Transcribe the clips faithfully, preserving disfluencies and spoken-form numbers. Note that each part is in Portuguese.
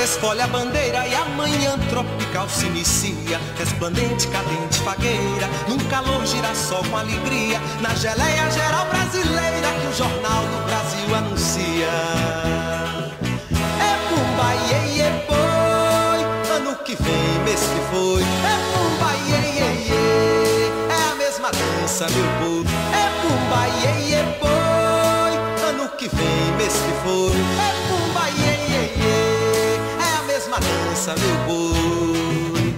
desfolha a bandeira e amanhã tropical se inicia. Resplandente, cadente, fagueira, num calor girassol com alegria, na geleia geral brasileira que o Jornal do Brasil anuncia. É pumba, iê, iê, boi, ano que vem, mês que foi. É pumba, iê, iê, iê, é a mesma dança, meu povo. É pumba, iê, iê, boi, ano que vem, mês que foi. É pumba, iê, iê, iê, é a mesma dança, meu boi.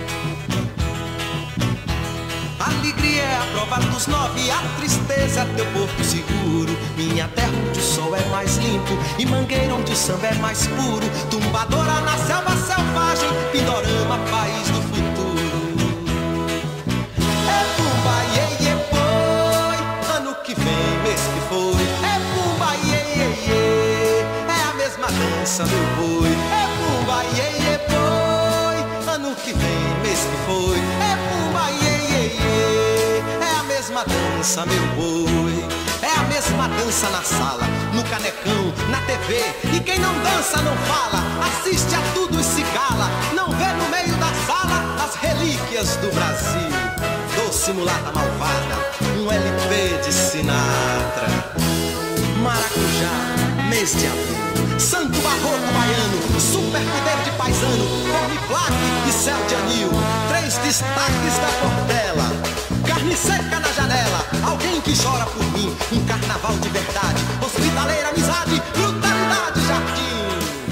A alegria é a prova dos nove, a tristeza é teu porto seguro. Minha terra onde o sol é mais limpo e Mangueira onde o samba é mais puro. Tumbadora na selva selvagem, Pindorama, país do futuro. É pumba, iê, iê, boi, ano que vem, mês que foi. É pumba, iê, iê, iê, é a mesma dança, meu boi. É pumba, iê, iê, boi, ano que vem, mês que foi. É pumba, iê, iê, iê, é a mesma dança, meu boi. É a mesma dança na sala, no canecão, na T V. E quem não dança não fala, assiste a tudo e se cala. Não vê no meio da sala as relíquias do Brasil. Doce mulata malvada, um L P de Sinatra. Maracujá, mês de abril. Santo barroco baiano, super poder de paisano, Forme Plaque e céu de anil. Três destaques da Portela. Carne seca na janela, alguém que chora por mim. Um carnaval de verdade, hospitaleira, amizade, brutalidade, jardim.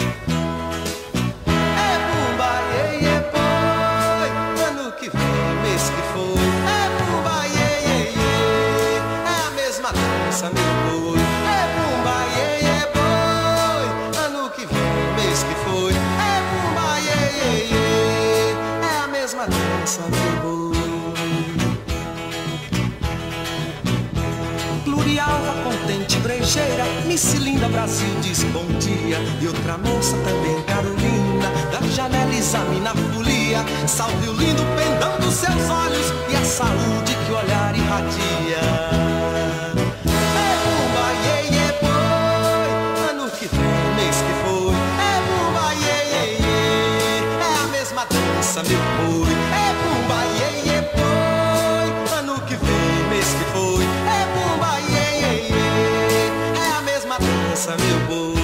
É bumba, iê, iê, boi, ano que vem, mês que foi. É bumba, iê, iê, iê, é a mesma dança, meu boi. É bumba, iê, iê, boi, ano que vem, mês que foi. É bumba, iê, iê, iê, é a mesma dança, meu boi. Plurialva, contente, brejeira, Miss Linda Brasil diz bom dia. E outra moça também, Carolina, da janela examina a folia. Salve o lindo pendão dos seus olhos e a saúde que o olhar irradia. É bumba, iê, iê, boi, ano que vem, mês que foi. É bumba, iê, iê, iê, é a mesma dança, meu boi. É bumba, iê, iê, boi, ano que vem, mês que foi. É bumba, iê, iê, iê, é a mesma dança, meu boi.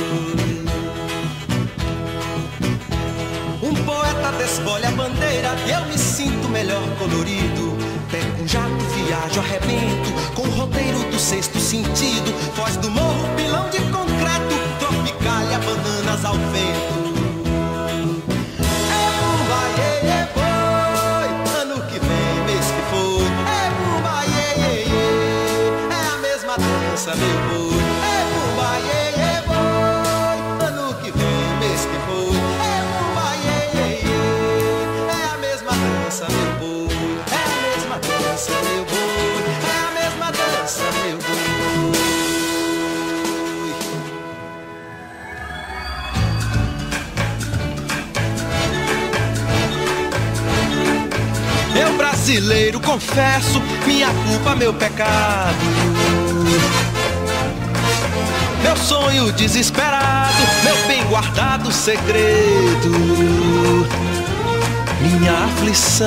Um poeta desfolha a bandeira e eu me sinto melhor colorido. Pego um jato, viajo, arrebento com o roteiro do sexto sentido. Foz do morro, pilão de concreto, tropicália, bananas ao vento. É bumba, iê, iê, boi, ano que vem, mês que foi. É bumba, iê, iê, iê, é a mesma dança, meu boi. É bumba, iê, iê, boi, ano que vem, mês que foi. É bumba, iê, iê, iê, é a mesma dança, meu boi. É a mesma dança, meu boi. É a mesma dança, meu boi. Eu brasileiro confesso minha culpa, meu pecado. Meu sonho desesperado, meu bem guardado segredo, minha aflição.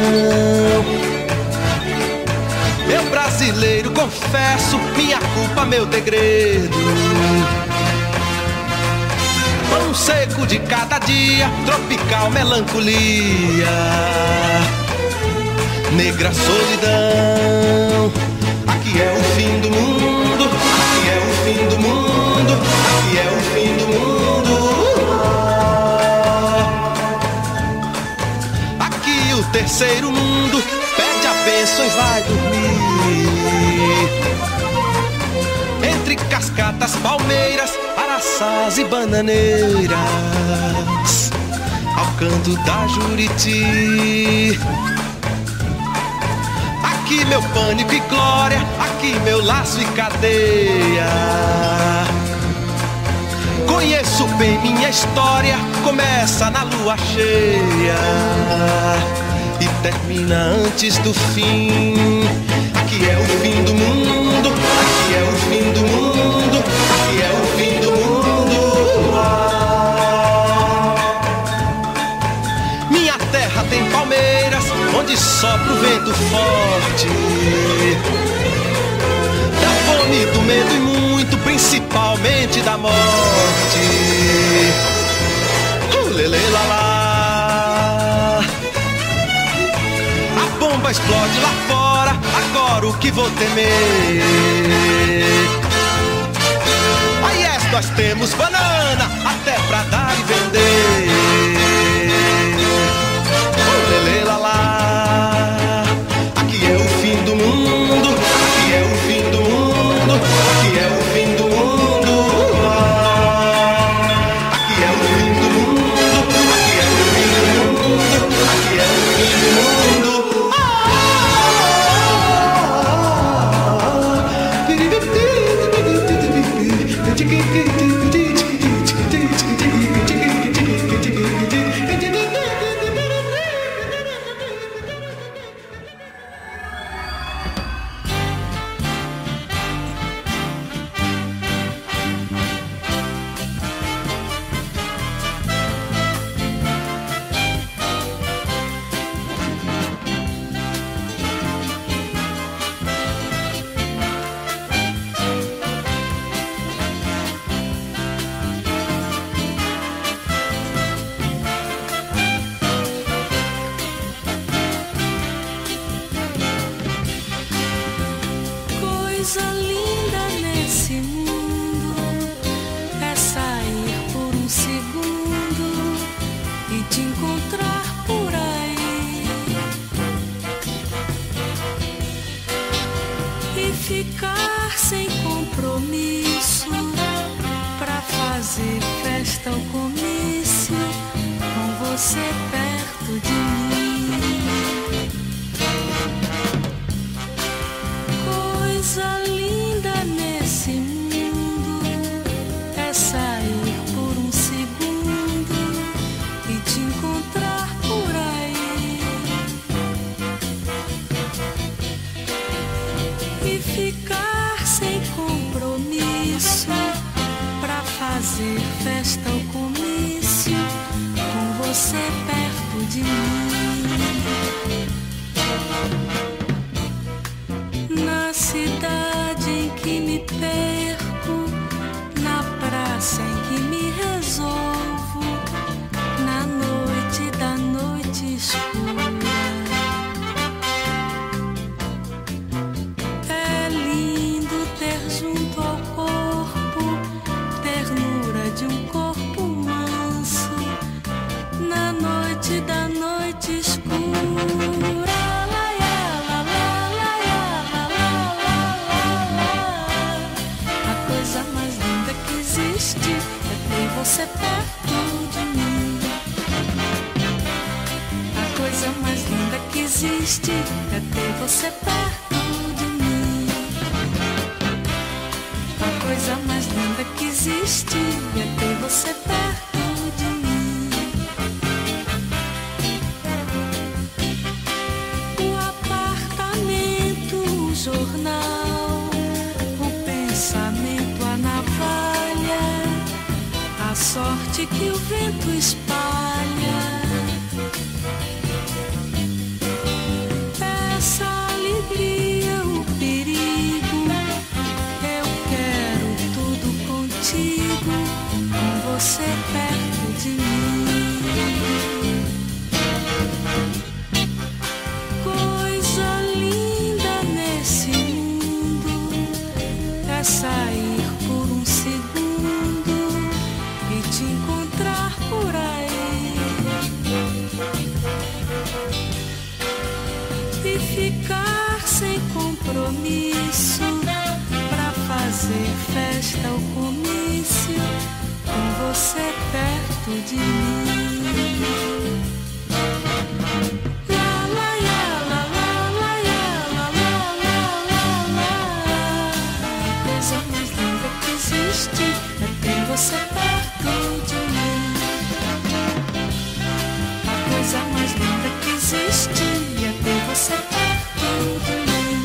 Meu brasileiro confesso minha culpa, meu degredo. Pão seco de cada dia, tropical melancolia, negra solidão. Aqui é o fim do mundo, aqui é o fim do mundo, aqui é o fim do mundo. Aqui o terceiro mundo pede a bênção e vai dormir. Entre cascatas, palmeiras, araçás e bananeiras, ao canto da Juriti. Aqui meu pânico e glória, aqui meu laço e cadeia. Conheço bem minha história, começa na lua cheia e termina antes do fim. Aqui é o fim do mundo, aqui é o fim do mundo, aqui é o fim do mundo. Ah. sopra o vento forte, da fome, do medo e muito, principalmente da morte. Uh, lele, lá, lá. A bomba explode lá fora, agora o que vou temer? Aí yes, nós temos banana até pra dar e vender. Uh, lele, lá, lá. Aqui é o fim do mundo, aqui é o fim do mundo, aqui é o fim do mundo. Aqui é o fim do mundo, aqui é o fim do mundo, aqui é o fim do mundo. Coisa linda nesse mundo é sair por um segundo e te encontrar por aí e ficar sem compromisso pra fazer festa ao comício com você perto de mim. Coisa linda nesse mundo é sair por um segundo e te encontrar por aí e ficar sem compromisso pra fazer festa ao comício com você perto de mim. Na cidade em que me perco, na praça em que me resolvo, na noite da noite escura. É lindo ter junto ao corpo ternura de um corpo manso, na noite da noite escura. Você perto de mim. A coisa mais linda que existe é ter você perto de mim. A coisa mais linda que existe é ter você perto de mim. O apartamento, o jornal, o pensamento, a navalha, a sorte que o vento espalha, essa alegria, o perigo, eu quero tudo contigo, com você perto de mim. Coisa linda nesse mundo é sair por um segundo e te encontrar por aí e ficar sem compromisso pra fazer festa ao comício com você perto de mim. Você perto de mim. A coisa mais linda que existe é ter você perto de mim.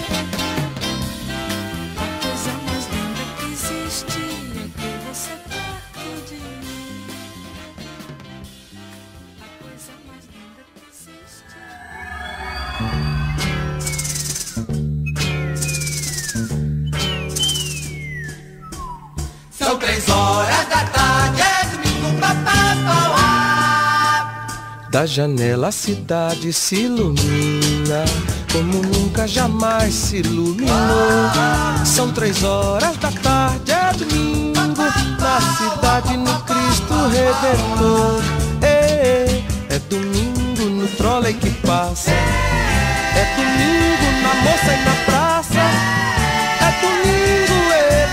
A coisa mais linda que existe é ter você perto de mim. A coisa mais linda que existe. São três horas da tarde, é domingo pra Tatuá. Da janela a cidade se ilumina como nunca jamais se iluminou. São três horas da tarde, é domingo na cidade, no Cristo Redentor. É, é domingo no trolei que passa, é domingo na moça e na praça, é domingo, é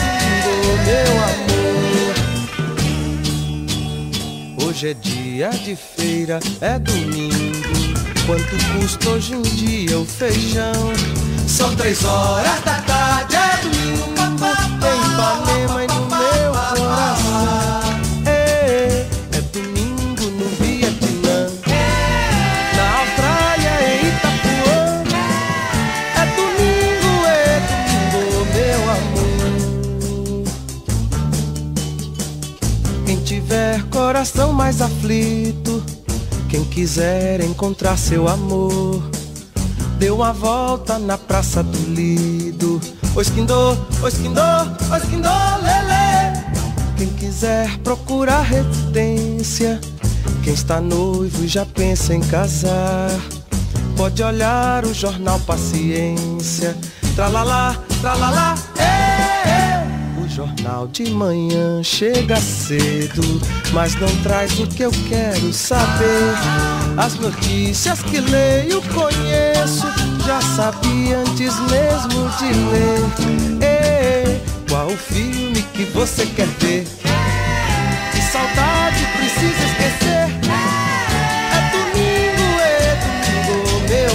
domingo, meu amor. Hoje é dia de feira, é domingo. Quanto custa hoje em dia o feijão? São três horas da tarde, é domingo em Ipanema e no meu coração. É, é domingo no Vietnã, na Austrália, em Itapuã. É domingo, é domingo, meu amor. Quem tiver coração mais aflito, quem quiser encontrar seu amor, dê uma volta na Praça do Lido. Oi, esquindô, oi, esquindô, oi, esquindô, lelê. Quem quiser procurar residência, quem está noivo e já pensa em casar, pode olhar o jornal Paciência. Tralalá, tralalá, é, é. O jornal de manhã chega cedo, mas não traz o que eu quero saber. As notícias que leio conheço, já sabia antes mesmo de ler. Ei, qual o filme que você quer ver? Que saudade precisa esquecer? É domingo, é domingo, meu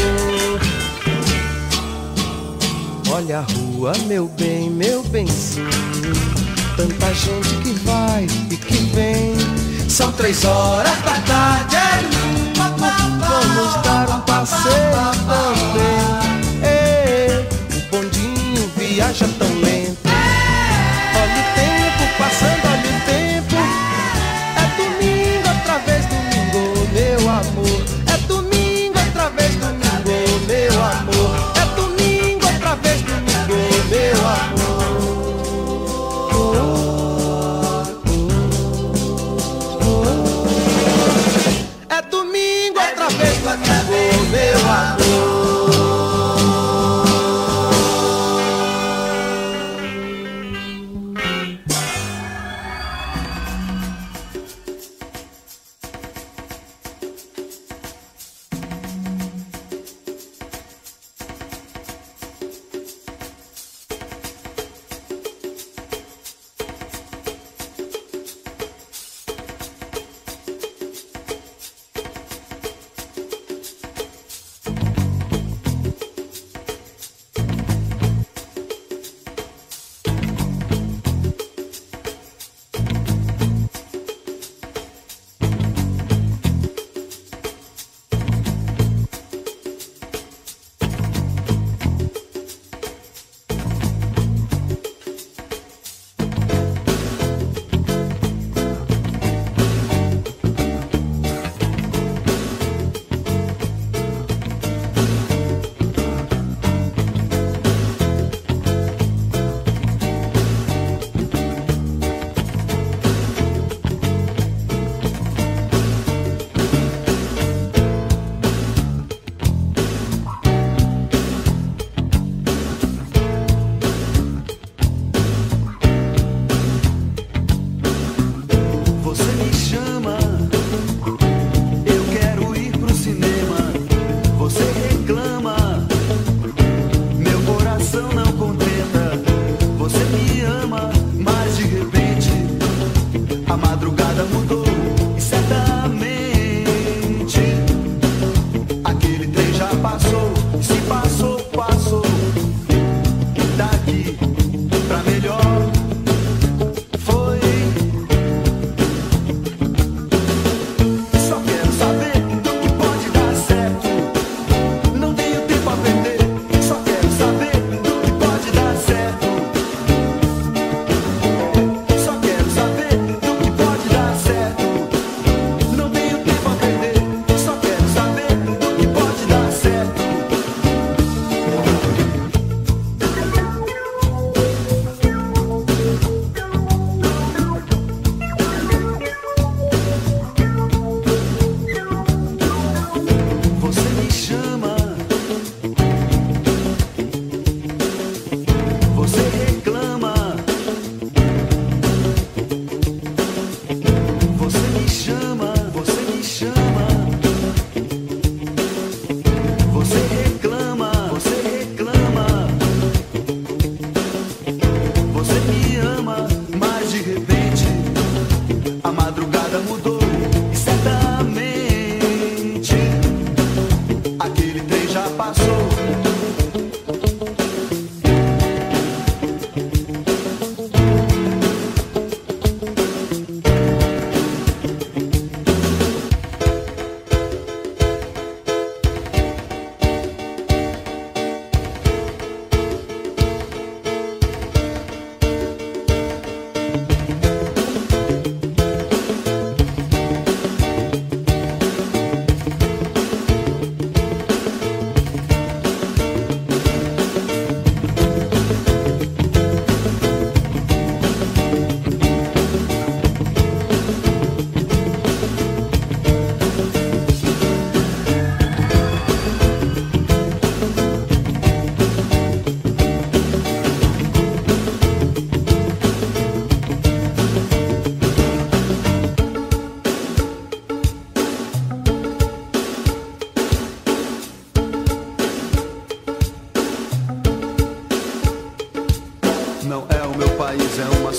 amor. Olha a rua, meu bem, meu benzinho, tanta gente que vai e que vem. São três horas da tarde, é domingo, vamos dar um passeio também. Ei, o bondinho viaja tão lento, olha o tempo passando, olha o tempo. É domingo outra vez, domingo, meu amor. É domingo outra vez, domingo, meu amor. É domingo outra vez, domingo, meu amor.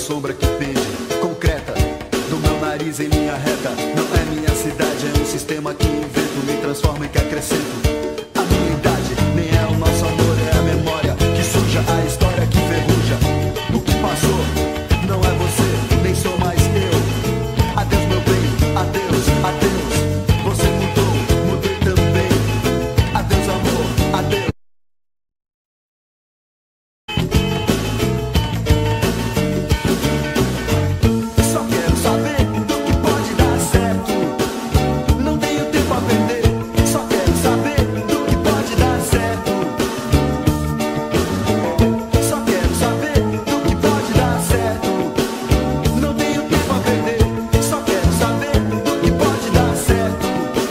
sombra que pende, concreta, do meu nariz em linha reta. Não é minha cidade, é um sistema que invento, me transforma e que acrescento. A minha idade nem é o nosso amor, é a memória que suja, a história que ferruja. O que passou não é você, nem sou mais eu. Adeus meu bem, adeus, adeus. Você mudou, mudei também. Adeus amor, adeus. Só quero saber do que pode dar certo. Não tenho tempo a perder. Só quero saber do que pode dar certo. Só quero saber do que pode dar certo. Não tenho tempo a perder. Só quero saber do que pode dar certo.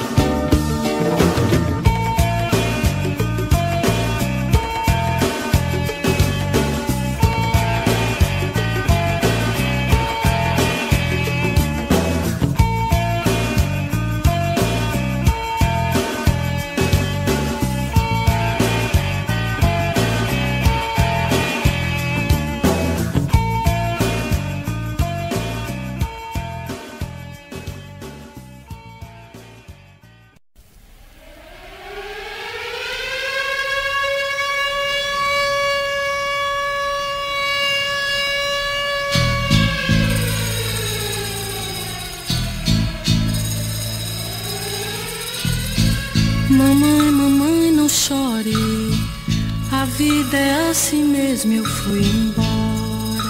Mamãe, mamãe, não chore. A vida é assim mesmo, eu fui embora.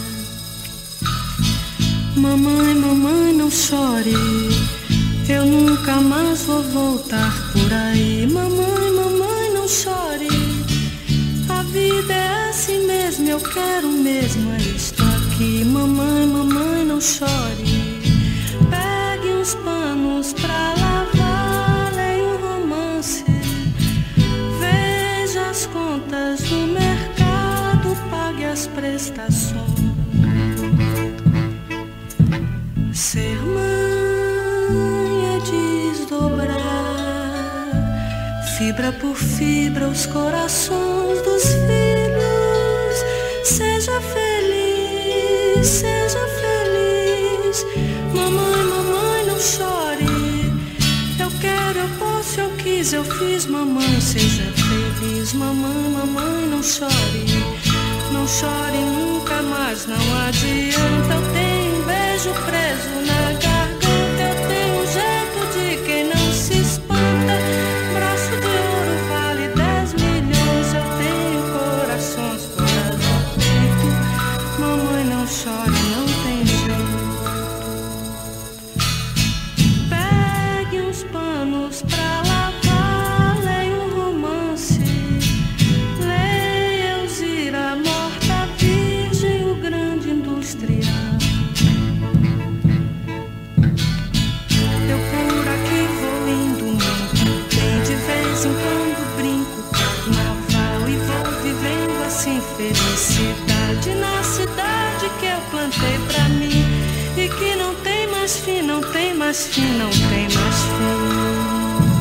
Mamãe, mamãe, não chore. Eu nunca mais vou voltar por aí. Mamãe, mamãe, não chore. A vida é assim mesmo, eu quero mesmo, é isto aqui. Mamãe, mamãe, não chore. Pegue uns panos pra lavar, leia um romance. Veja as contas do mercado, pague as prestações. Ser mãe é desdobrar, fibra por fibra, os corações dos filhos. Seja feliz, seja feliz. Mamãe, mamãe, não chore. Eu quero, eu posso, eu quis, eu fiz. Mamãe, seja feliz. Mamãe, mamãe, não chore. Não chore nunca mais, não adianta. Eu tenho um beijo preso na garganta. Eu tenho um jeito de quem não se espanta. Braço de ouro vale dez milhões. Eu tenho corações fora do peito. Mamãe, não chore, não tem jeito. Pegue uns panos pra lavar, leia um romance. Leia Elzira, Morta Virgem, o grande industrial. Eu por aqui vou indo muito bem, de vez em quando brinco carnaval e vou vivendo assim felicidade na cidade que eu plantei pra mim e que não tem mais fim, não tem mais fim, não tem mais fim.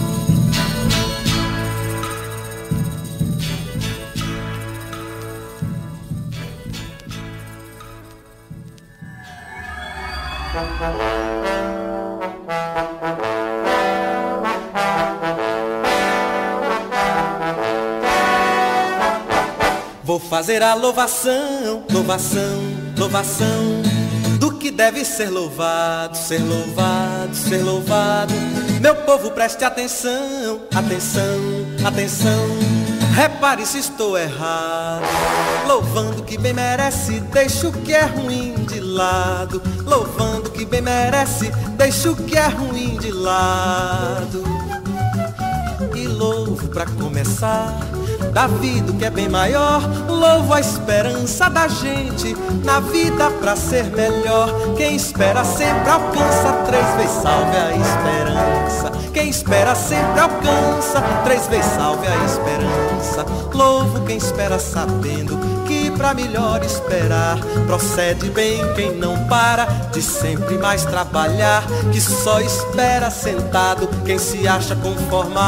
Vou fazer a louvação, louvação, louvação do que deve ser louvado, ser louvado, ser louvado. Meu povo, preste atenção, atenção, atenção. Repare se estou errado. Louvando o que bem merece, deixa o que é ruim de lado. Louvando o que bem merece, deixa o que é ruim de lado. E louvo pra começar da vida o que é bem maior. Louvo a esperança da gente na vida pra ser melhor. Quem espera sempre alcança, três vezes salve a esperança. Quem espera sempre alcança, três vezes salve a esperança. Louvo quem espera sabendo que pra melhor esperar procede bem quem não para de sempre mais trabalhar, que só espera sentado quem se acha conformado.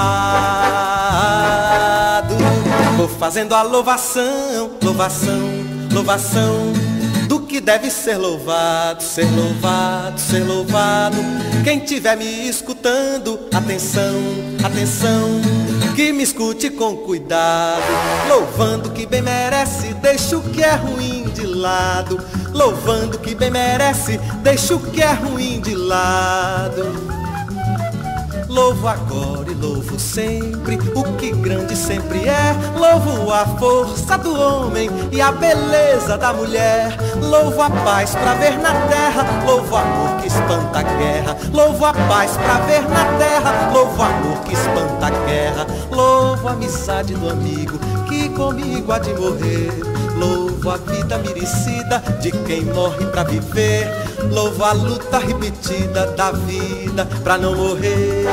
Vou fazendo a louvação, louvação, louvação do que deve ser louvado, ser louvado, ser louvado. Quem tiver me escutando, atenção, atenção, que me escute com cuidado. Louvando que bem merece, deixa o que é ruim de lado. Louvando que bem merece, deixa o que é ruim de lado. Louvo agora e louvo sempre o que grande sempre é. Louvo a força do homem e a beleza da mulher. Louvo a paz pra ver na terra, louvo o amor que espanta a guerra. Louvo a paz pra ver na terra, louvo o amor que espanta a guerra. Louvo a amizade do amigo que comigo há de morrer. Louvo a vida merecida de quem morre pra viver. Louvo a luta repetida da vida pra não morrer.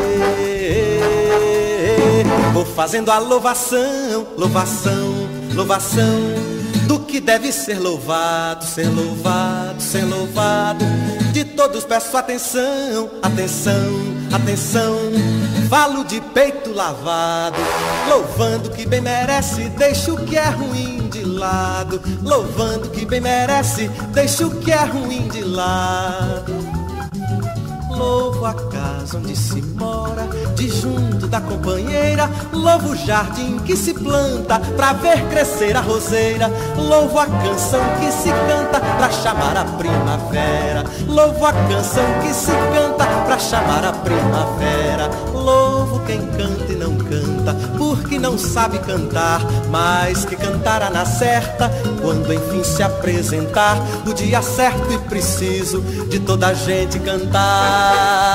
Vou fazendo a louvação, louvação, louvação do que deve ser louvado, ser louvado, ser louvado. De todos peço atenção, atenção, atenção. Falo de peito lavado, louvando que bem merece, deixa o que é ruim de lado. Louvando que bem merece, deixa o que é ruim de lado. Louvo a casa onde se mora, de junto da companheira. Louvo o jardim que se planta pra ver crescer a roseira. Louvo a canção que se canta pra chamar a primavera. Louvo a canção que se canta pra chamar a primavera. Louvo quem canta e não canta, porque não sabe cantar, mas que cantará na certa, quando enfim se apresentar o dia certo e preciso de toda a gente cantar.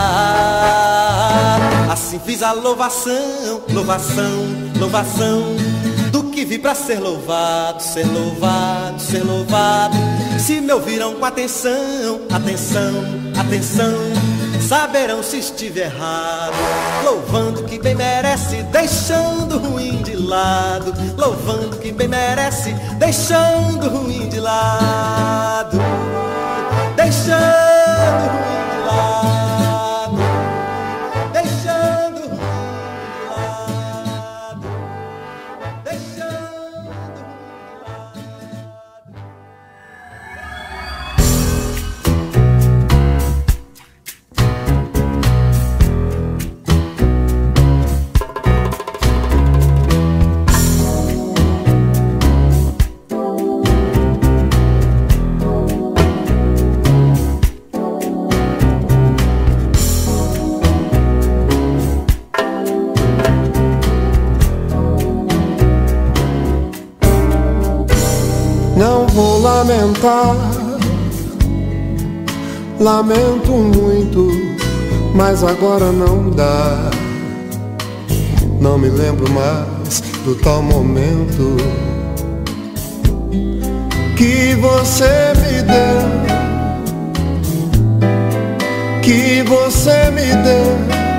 Assim fiz a louvação, louvação, louvação do que vi pra ser louvado, ser louvado, ser louvado. Se me ouviram com atenção, atenção, atenção, saberão se estiver errado. Louvando que bem merece, deixando o ruim de lado. Louvando que bem merece, deixando o ruim de lado. Deixando o ruim de lado. Deixando o ruim de lado. Deixando o ruim de lado. Não vou lamentar, lamento muito, mas agora não dá. Não me lembro mais do tal momento que você me deu, que você me deu.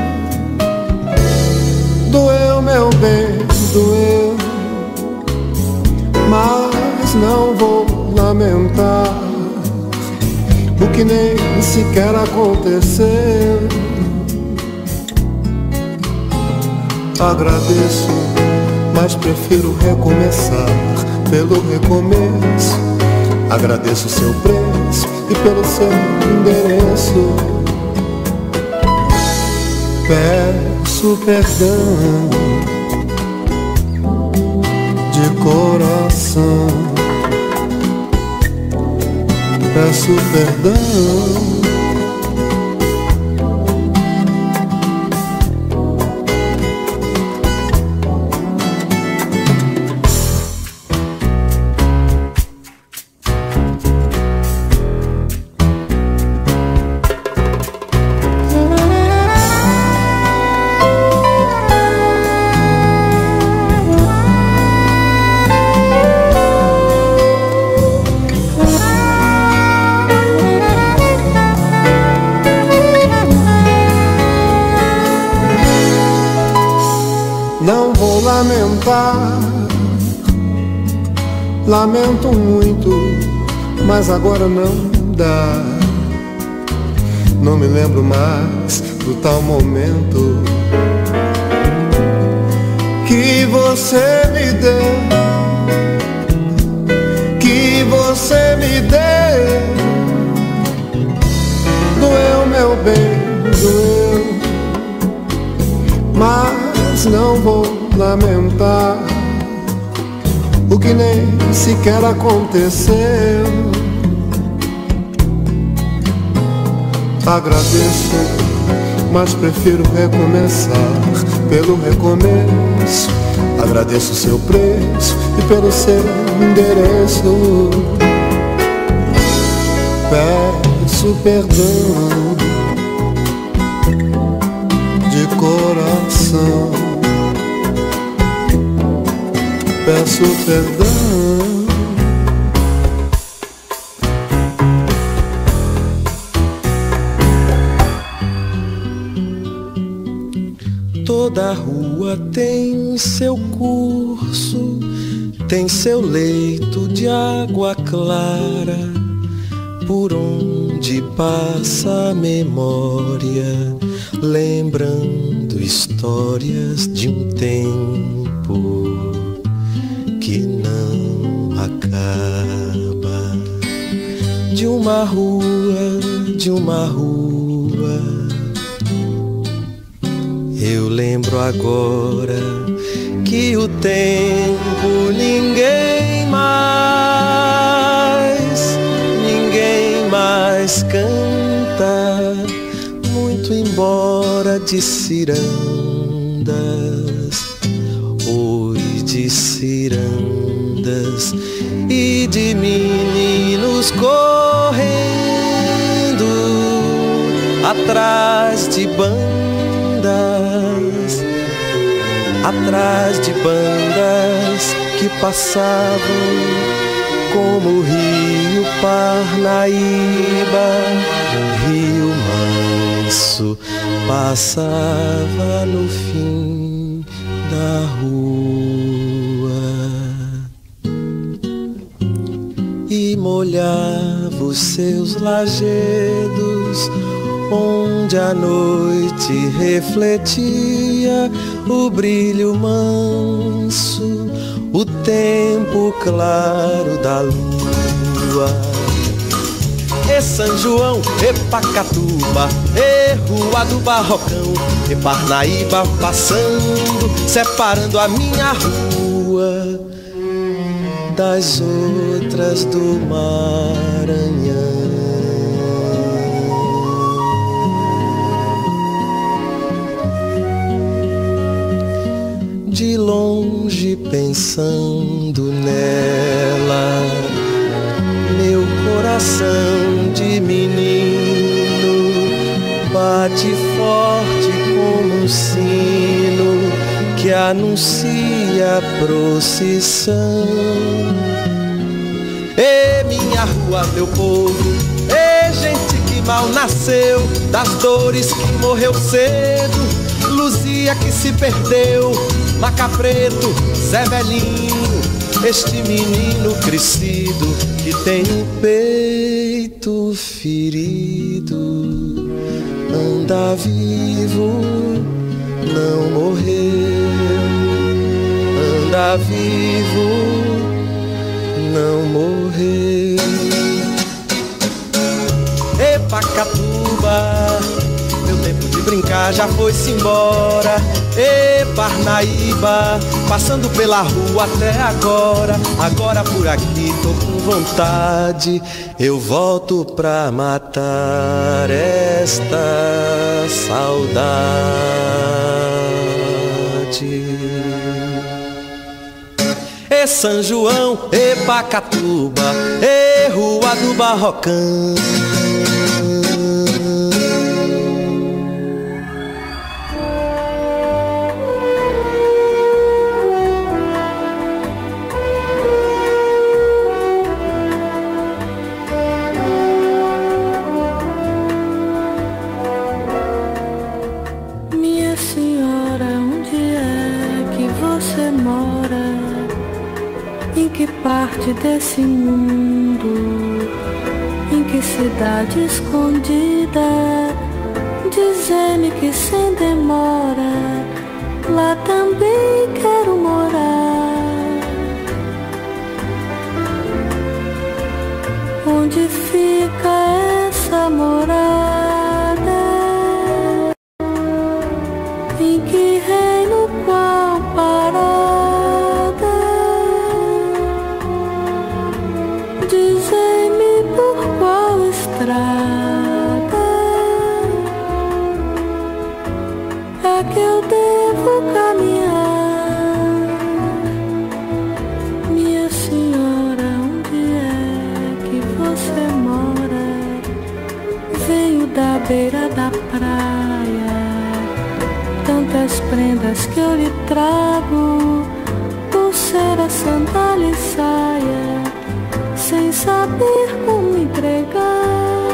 Doeu, meu bem, doeu, mas não vou lamentar o que nem sequer aconteceu. Agradeço, mas prefiro recomeçar pelo recomeço. Agradeço seu preço e pelo seu endereço. Peço perdão de coração, peço perdão. Não vou lamentar, lamento muito, mas agora não dá. Não me lembro mais do tal momento que você me deu, que você me deu. teu bem doeu, mas não vou lamentar o que nem sequer aconteceu. Agradeço, mas prefiro recomeçar pelo recomeço. Agradeço o seu preço e pelo seu endereço. Peço perdão de coração. Peço perdão. Toda rua tem seu curso, tem seu leito de água clara, por onde passa a memória, lembrando histórias de um tempo que não acaba. De uma rua, de uma rua, eu lembro agora que o tempo ninguém mais, ninguém mais canta, muito embora de cirandas, oi de cirandas e de meninos correndo atrás de bandas, atrás de bandas que passavam como o rio Parnaíba, o rio manso passava no fim da rua e molhava os seus lajedos, onde a noite refletia o brilho manso, o tempo claro da lua. E São João, e Pacatuba, e Rua do Barrocão, e Parnaíba passando, separando a minha rua das outras do Maranhão. De longe pensando nela, meu coração de menino bate forte como um sino que anuncia a procissão. E minha rua, meu povo, e gente que mal nasceu, das dores que morreu cedo, Luzia que se perdeu, Maca Preto, Zé Velhinho, este menino crescido que tem o peito ferido, anda vivo, não morreu, anda vivo, não morreu. E Pacatuba, meu tempo de brincar já foi-se embora. E Parnaíba, passando pela rua até agora. Agora por aqui tô com vontade, eu volto pra matar esta saudade. E São João, e Pacatuba, e Rua do Barrocão. Parte desse mundo, em que cidade escondida, diz-me que sem demora, lá também quero morar. Onde fica essa morada? em que reino qual parada, dizei-me por qual estrada é que eu devo caminhar, minha senhora, onde é que você mora? Venho da beira da praia, tantas prendas que eu lhe trago, pulseira, sandália e saia, sem saber como entregar.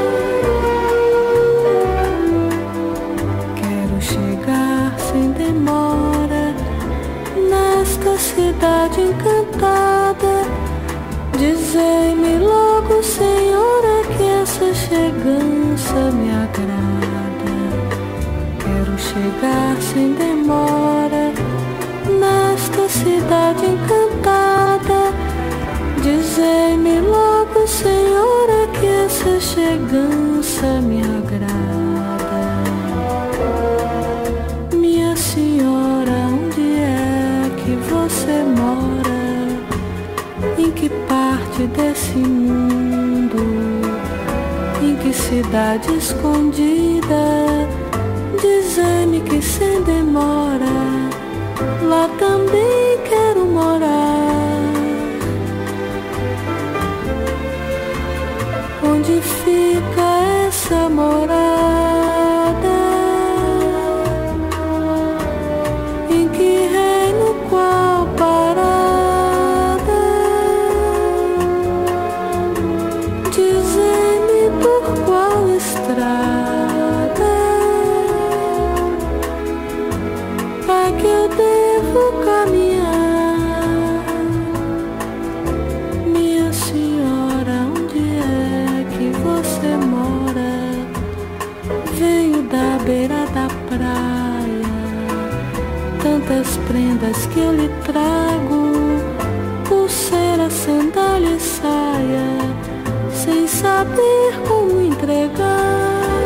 Quero chegar sem demora nesta cidade encantada, dizei-me logo, senhora, que essa chegança me agrada. Quero chegar sem demora nesta cidade encantada, dizei-me logo, senhora, que essa chegança me agrada. Minha senhora, onde é que você mora? Em que parte desse mundo? Em que cidade escondida? Dizei-me que sem demora lá também quero morar. Onde fica essa morada? Em que reino qual parada? Dizei-me por qual estrada é que eu devo caminhar, minha senhora, onde é que você mora? Venho da beira da praia, tantas prendas que eu lhe trago, pulseira, sandália e saia, sem saber como entregar.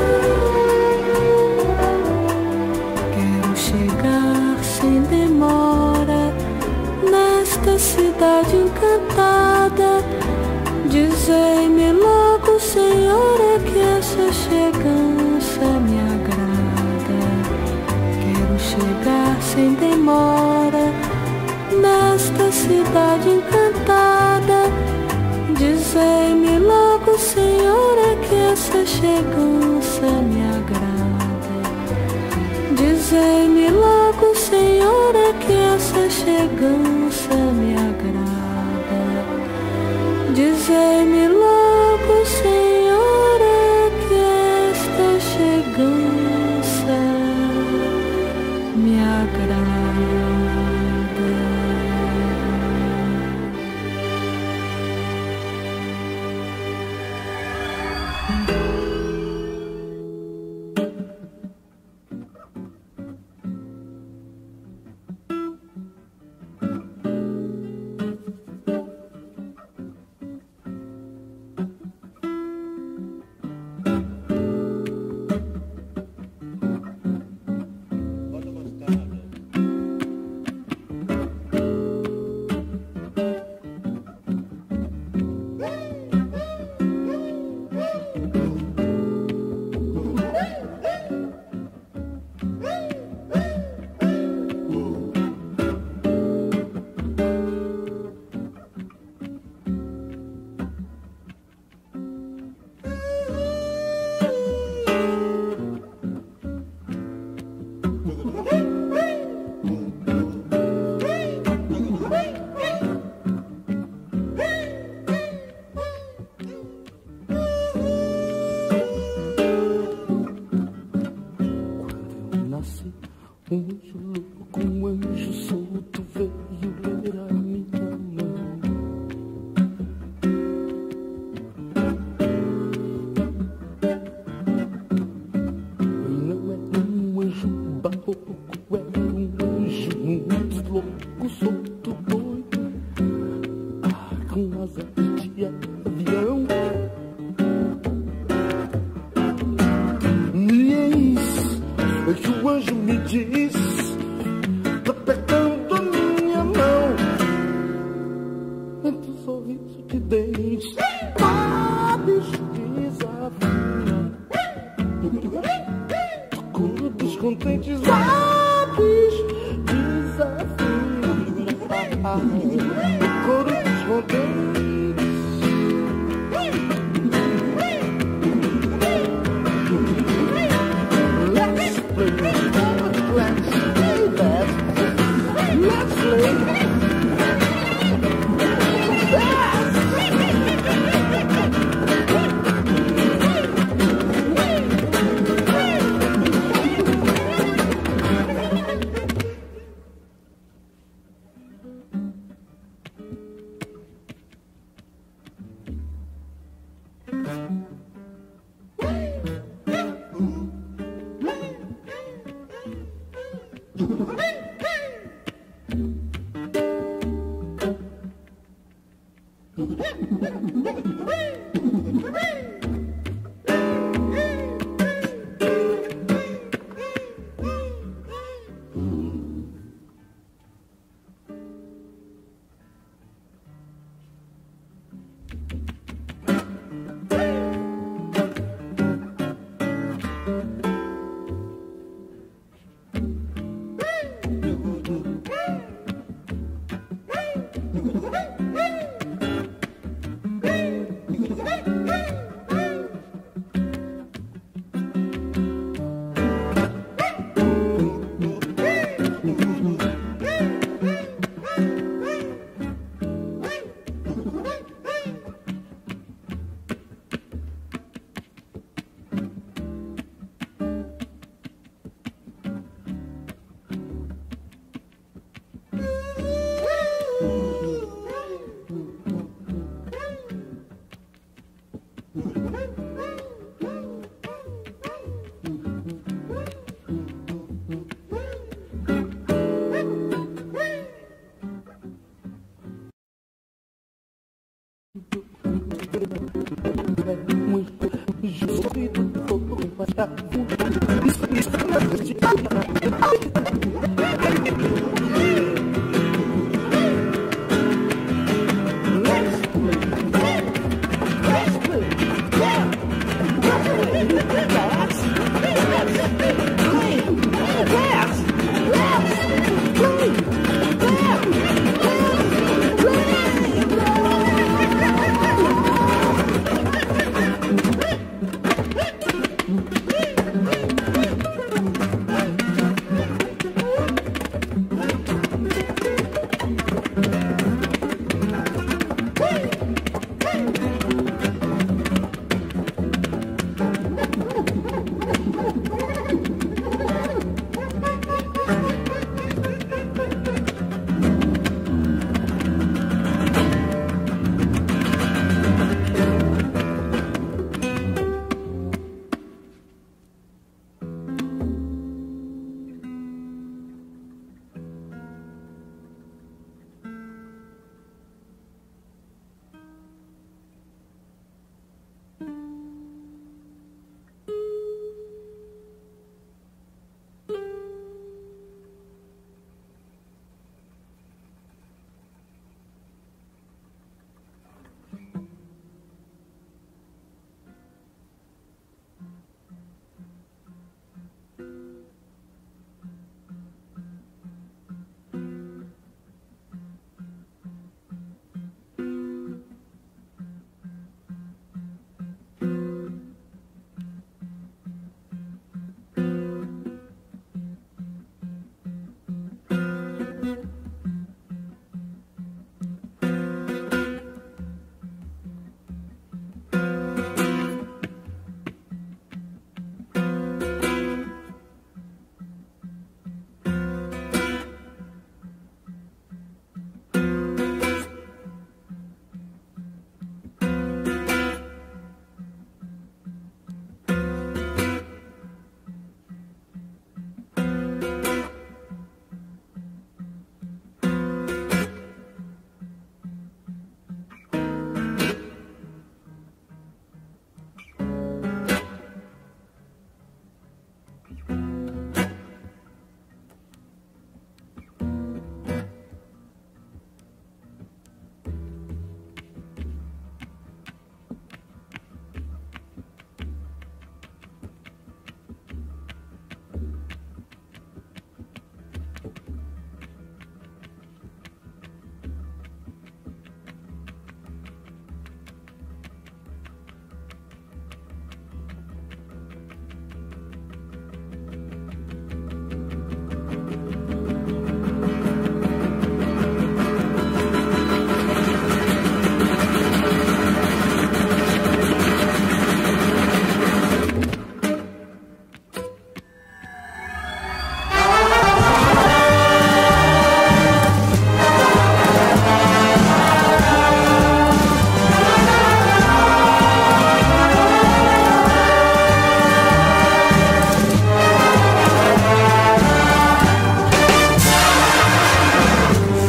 Quero chegar sem demora nesta cidade encantada, dizei-me logo, senhora, que essa chegança me agrada. Quero chegar sem demora nesta cidade encantada, dizei-me logo, senhora, que essa chegança me agrada. Dizei-me logo, senhora, que essa chegança me agrada. Dizei-me logo, senhora, que esta chegança me agrada. Um anjo louco, um anjo solto veio ler a minha mão. Não é um anjo barroco, é um anjo muito louco, solto, doido, ah, com asas de avião. E é isso, anjo o anjo me diz, tá apertando a minha mão, entre um sorriso de dentes, lábios desafiam, como descontentes, lábios desafiam, coro descontente.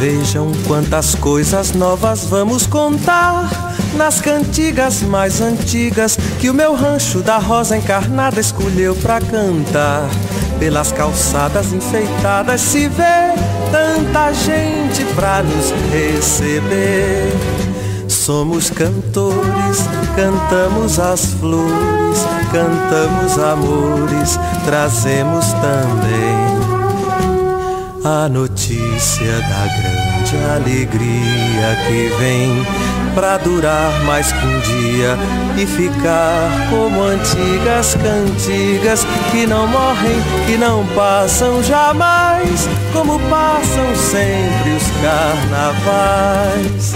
Vejam quantas coisas novas vamos contar nas cantigas mais antigas que o meu rancho da Rosa Encarnada escolheu pra cantar. Pelas calçadas enfeitadas se vê tanta gente pra nos receber. Somos cantores, cantamos as flores, cantamos amores, trazemos também a notícia da grande alegria que vem pra durar mais que um dia e ficar como antigas cantigas que não morrem, que não passam jamais, como passam sempre os carnavais.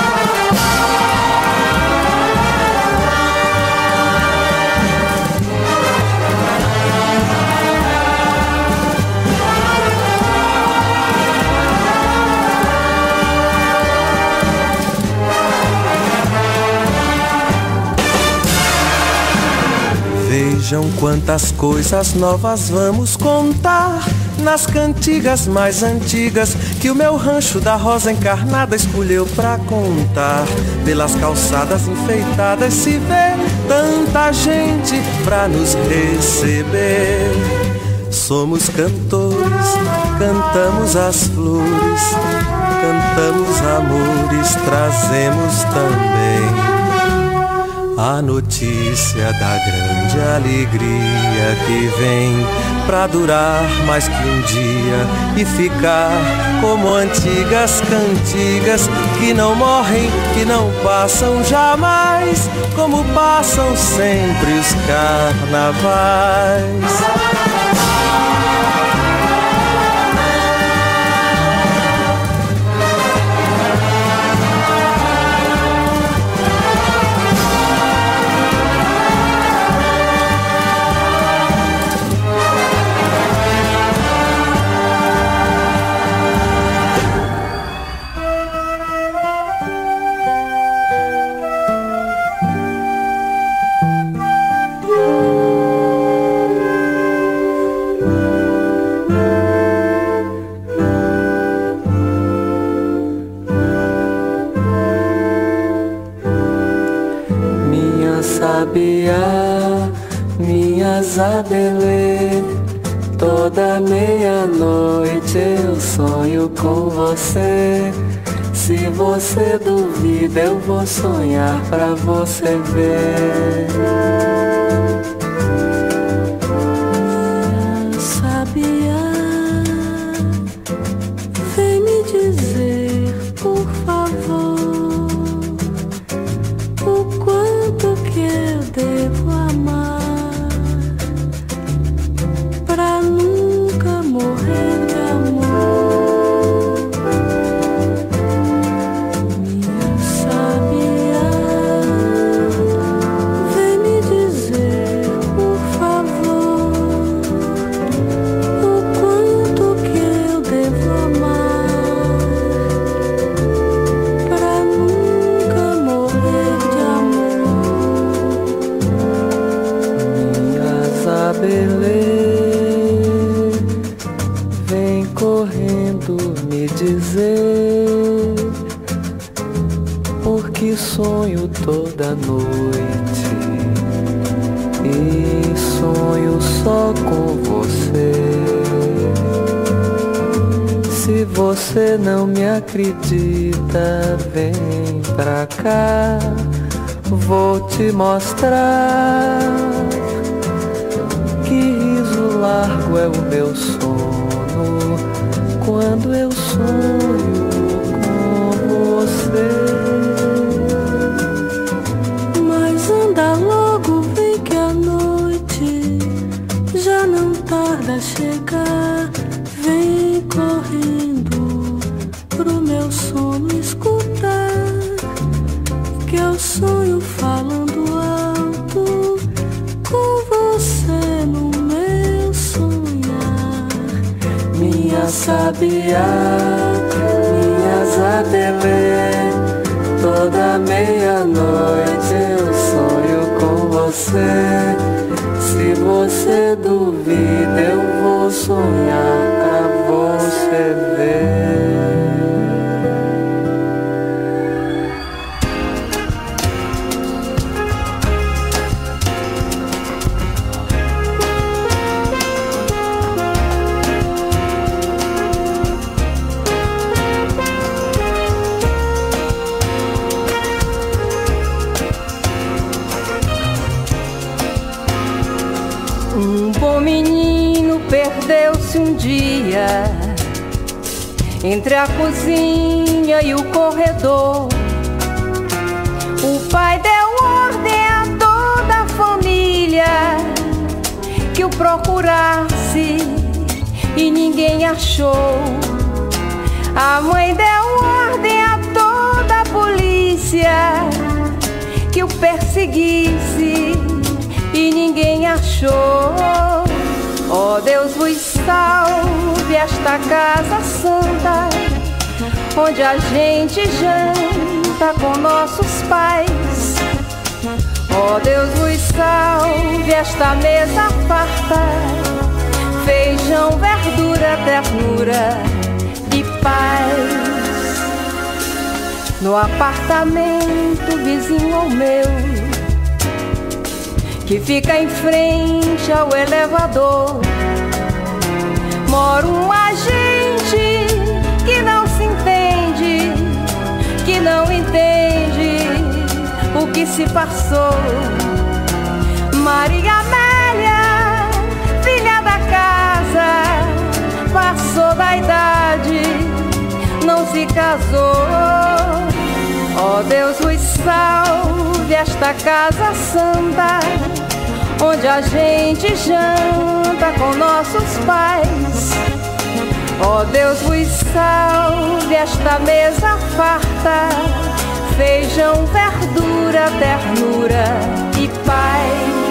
Vejam quantas coisas novas vamos contar nas cantigas mais antigas que o meu rancho da Rosa Encarnada escolheu pra contar. Pelas calçadas enfeitadas se vê tanta gente pra nos receber. Somos cantores, cantamos as flores, cantamos amores, trazemos também a notícia da grande alegria que vem pra durar mais que um dia e ficar como antigas cantigas que não morrem, que não passam jamais, como passam sempre os carnavais. Sabiá, minha Zabelê, toda meia-noite eu sonho com você. Se você duvida, eu vou sonhar pra você ver. Sabiá, vem me dizer, por favor, o quanto que eu devo amar pra nunca morrer de amor. Minha sabiá, vem me dizer, por favor, o quanto que eu devo amar pra nunca morrer de amor. Zabelê, vem correndo me dizer, porque sonho toda noite e sonho só com você. Se você não me acredita, vem pra cá, vou te mostrar que riso largo é o meu sono quando eu sonho com você. Mas anda logo, vem que a noite já não tarda a chegar. Vem correndo pro meu sono escutar, que eu sonho falando alto com você no meu sonhar. Minha sabiá, minha Zabelê, toda meia-noite eu sonho com você. Se você duvida, eu vou sonhar pra você ver. dia, entre a cozinha e o corredor, o pai deu ordem a toda a família que o procurasse e ninguém achou. A mãe deu ordem a toda a polícia que o perseguisse e ninguém achou. Ó Deus, vos salve esta casa santa, onde a gente janta com nossos pais. Ó Deus, vos salve esta mesa farta, feijão, verdura, ternura e paz. No apartamento vizinho ao meu, que fica em frente ao elevador, mora uma gente que não se entende, que não entende o que se passou. Maria Amélia, filha da casa, passou da idade, não se casou. Ó Deus, vos salve esta casa santa, onde a gente janta com nossos pais. Ó Deus, vos salve esta mesa farta, feijão, verdura, ternura e paz.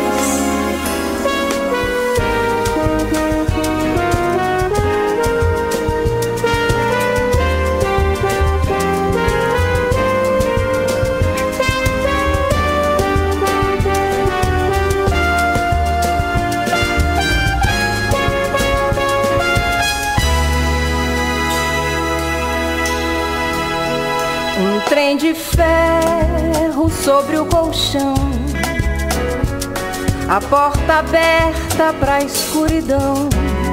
Trem de ferro sobre o colchão, a porta aberta pra escuridão,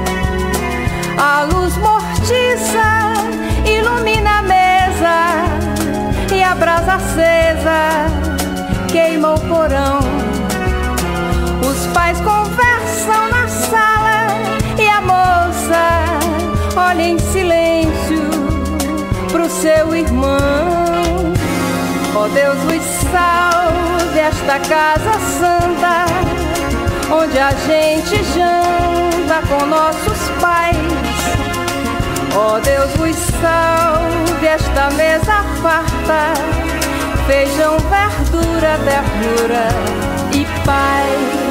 a luz mortiça ilumina a mesa e a brasa acesa queima o porão. Os pais conversam na sala e a moça olha em silêncio pro seu irmão. Ó Deus, vos salve esta casa santa, onde a gente janta com nossos pais. Ó Deus, vos salve esta mesa farta, feijão, verdura, ternura e paz.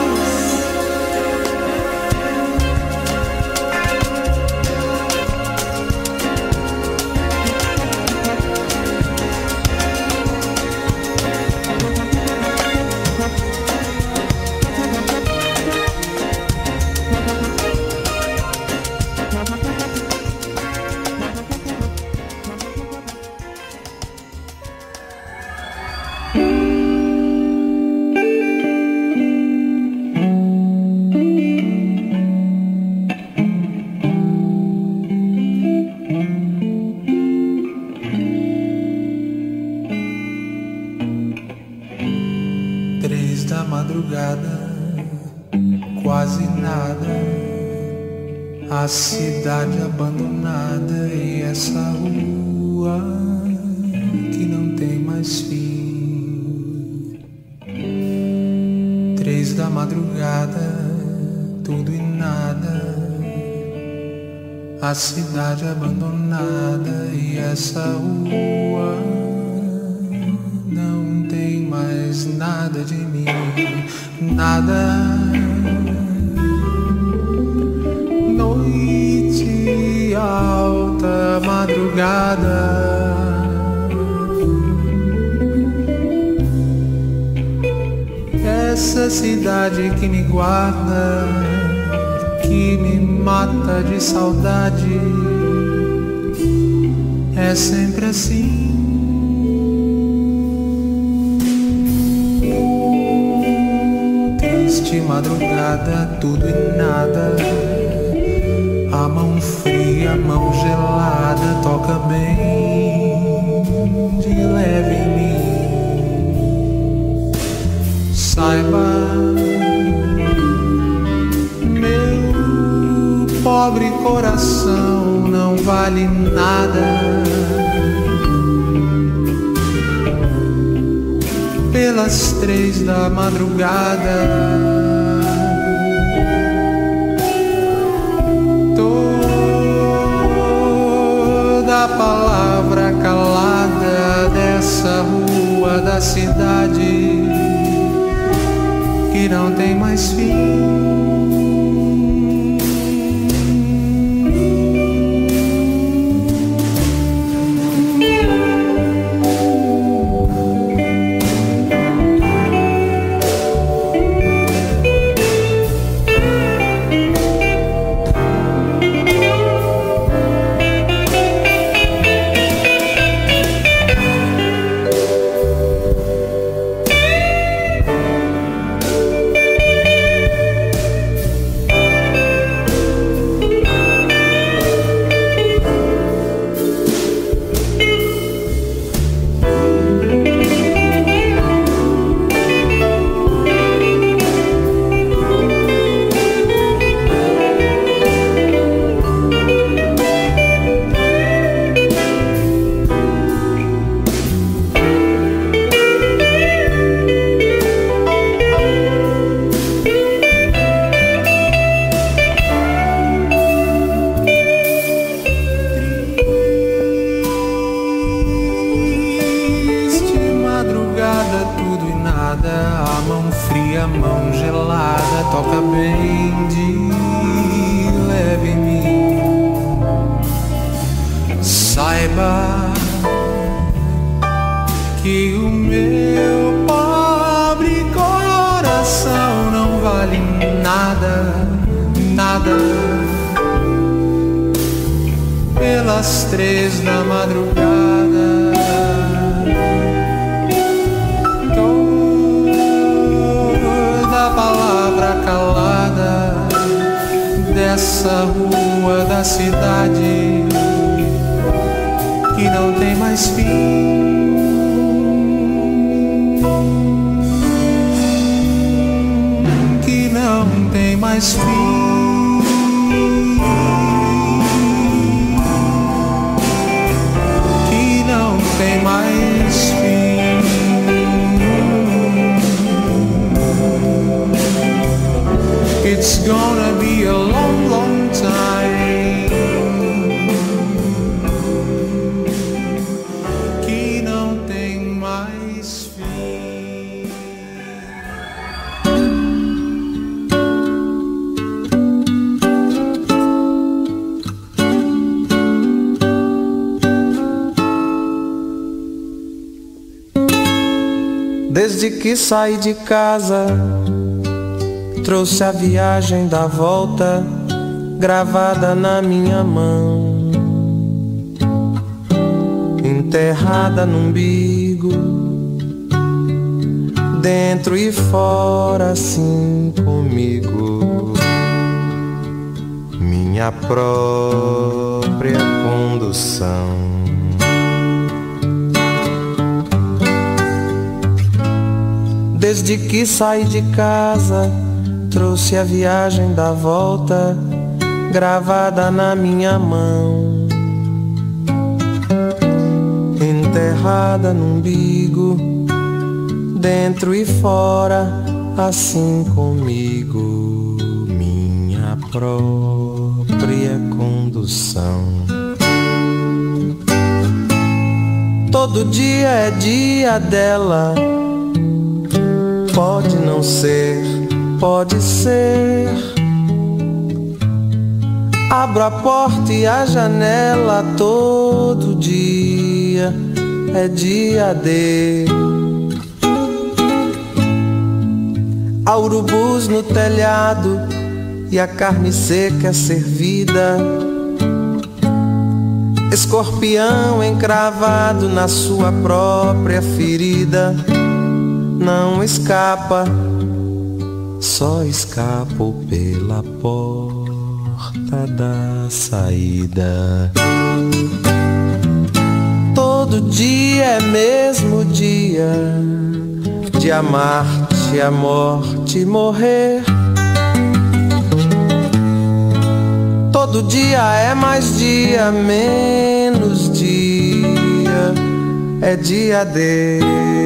Quase nada, a cidade abandonada e essa rua que não tem mais fim. Três da madrugada, tudo e nada, a cidade abandonada e essa rua não tem mais nada de mim, nada. Noite alta, madrugada, essa cidade que me guarda, que me mata de saudade, é sempre assim. Triste madrugada, tudo e nada, a mão fria, a mão gelada toca bem de leve em mim. Saiba, meu pobre pobre coração não vale nada. Pelas três da madrugada, toda palavra calada dessa rua da cidade que não tem mais fim. Que o meu pobre coração não vale nada, nada. Pelas três da madrugada, toda palavra calada dessa rua da cidade que não tem mais fim. Que não tem mais fim. Que não tem mais fim. It's gonna be a long, long time. Desde que saí de casa, trouxe a viagem da volta gravada na minha mão, enterrada no umbigo, dentro e fora, assim comigo, minha própria condução. Desde que saí de casa, trouxe a viagem da volta gravada na minha mão, enterrada no umbigo, dentro e fora, assim comigo, minha própria condução. Todo dia é dia dela. Pode não ser, pode ser. Abro a porta e a janela todo dia é dia de. Há urubus no telhado e a carne seca é servida. Escorpião encravado na sua própria ferida. Não escapa, só escapo pela porta da saída. Todo dia é mesmo dia de amar-te, a morte morrer. Todo dia é mais dia, menos dia é dia de.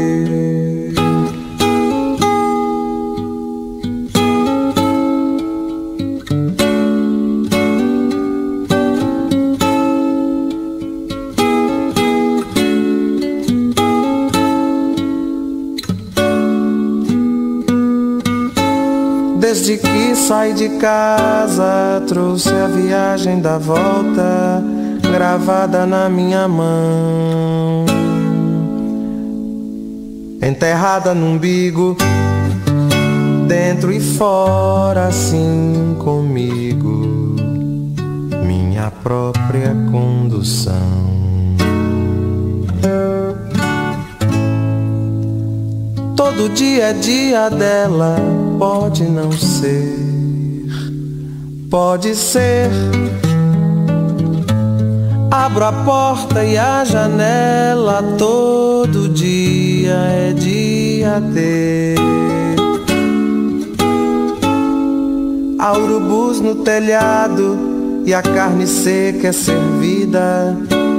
Desde que saí de casa, trouxe a viagem da volta gravada na minha mão, enterrada no umbigo, dentro e fora, assim comigo, minha própria condução. Todo dia é dia dela, pode não ser, pode ser. Abro a porta e a janela, todo dia é dia de. Há urubus no telhado e a carne seca é servida.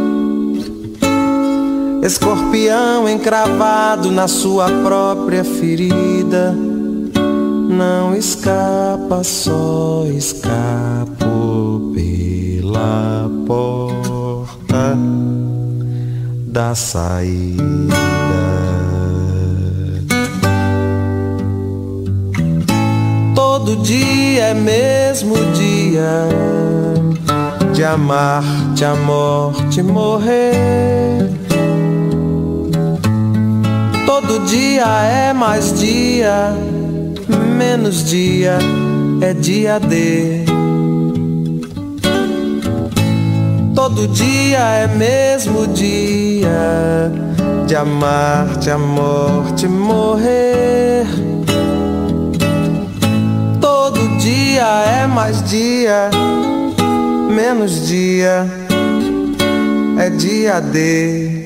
Escorpião encravado na sua própria ferida. Não escapa, só escapo pela porta da saída. Todo dia é mesmo dia de amar, de a morte morrer. Todo dia é mais dia, menos dia é dia de. Todo dia é mesmo dia de amar, de a morte morrer. Todo dia é mais dia, menos dia é dia de.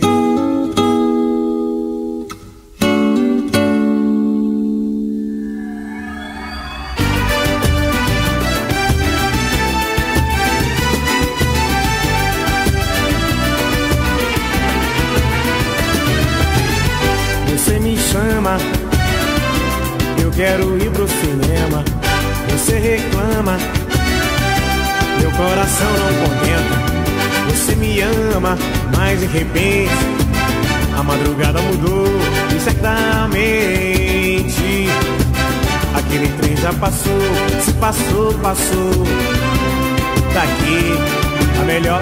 Eu quero ir pro cinema. Você reclama, meu coração não contenta. Você me ama, mas de repente a madrugada mudou e certamente aquele trem já passou. Se passou, passou. Daqui a melhor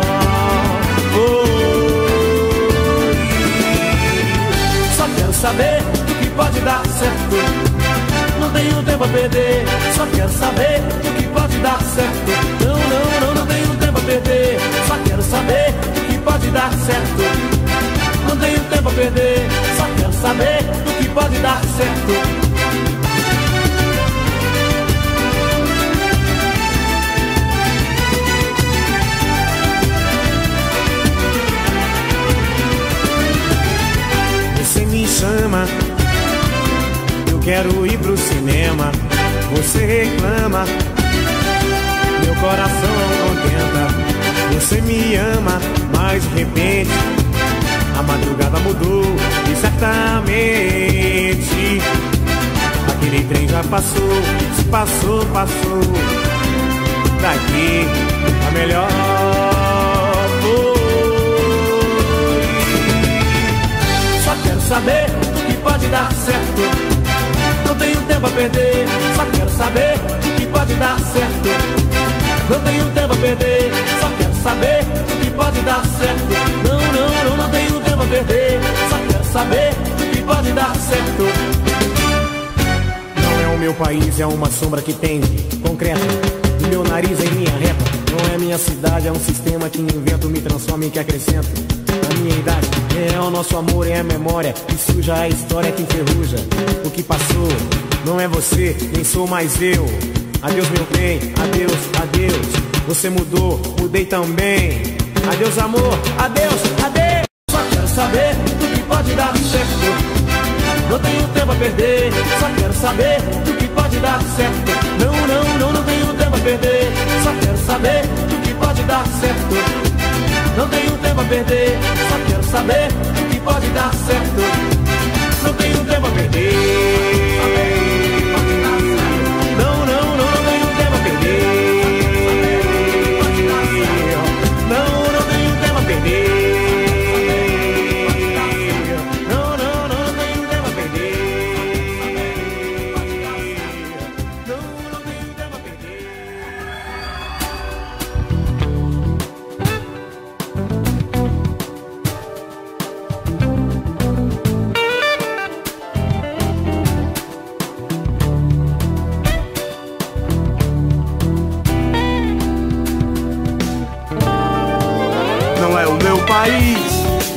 foi. Só quero saber o que pode dar certo. Não tenho tempo a perder. Só quero saber o que pode dar certo. Não, não, não, não tenho tempo a perder. Só quero saber o que pode dar certo. Não tenho tempo a perder. Só quero saber o que pode dar certo. Me chama, eu quero ir pro cinema. Você reclama, meu coração não contenta. Você me ama, mas de repente a madrugada mudou e certamente aquele trem já passou. Se passou, passou. Daqui a melhor foi. Quero saber o que pode dar certo. Não tenho tempo a perder. Só quero saber o que pode dar certo. Não tenho tempo a perder. Só quero saber o que pode dar certo. Não, não, não, não tenho tempo a perder. Só quero saber o que pode dar certo. Não é o meu país, é uma sombra que tende concreta. E meu nariz é em linha reta. Não é minha cidade, é um sistema que invento, me transforma e que acrescento. A minha idade é o nosso amor, é a memória que suja a história que enferruja. O que passou não é você, nem sou mais eu. Adeus meu bem, adeus, adeus. Você mudou, mudei também. Adeus amor, adeus, adeus. Só quero saber o que pode dar certo. Não tenho tempo a perder. Só quero saber o que pode dar certo. Não, não, não, não tenho tempo a perder, só quero saber o que pode dar certo. Não tenho tempo a perder, só quero saber o que pode dar certo. Não tenho tempo a perder. Não, não, não, não tenho tempo a perder. Não, não tenho tempo a perder. Não, não, não tenho tempo a perder. Não, não tenho tempo a perder. País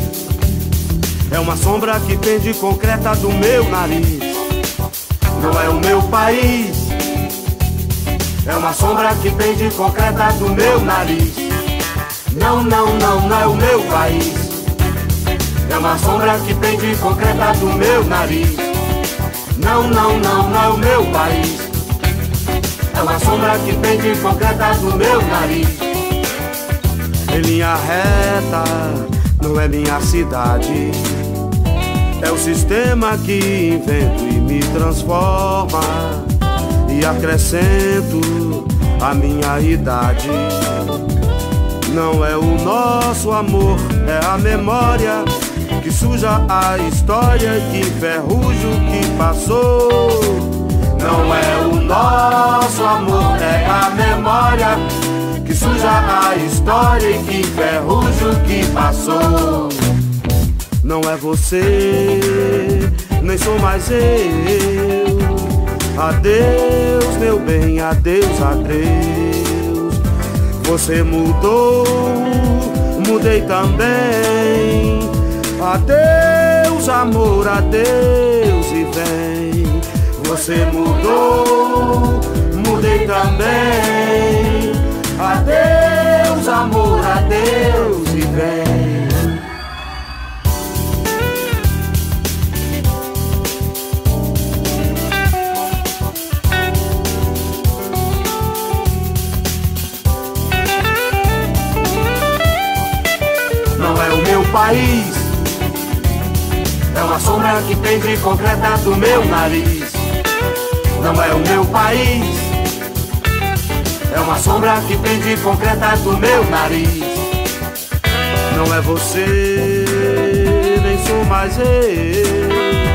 é uma sombra que pende concreta do meu nariz. Não é o meu país, é uma sombra que pende concreta do meu nariz. Não, não, não, não é o meu país, é uma sombra que pende concreta do meu nariz. Não, não, não, não é o meu país, é uma sombra que pende concreta do meu nariz. Em linha reta, não é minha cidade, é o sistema que invento e me transforma e acrescento a minha idade. Não é o nosso amor, é a memória que suja a história, que enferruja o que passou. Não é o nosso amor, é a memória que suja a história e que enferruja o que passou. Não é você, nem sou mais eu. Adeus, meu bem, adeus, adeus. Você mudou, mudei também. Adeus, amor, adeus e vem. Você mudou, mudei também. Adeus, amor, adeus e vem. Não é o meu país, é uma sombra que pende concreta do meu nariz. Não é o meu país, é uma sombra que pende concreta do meu nariz. Não é você, nem sou mais eu.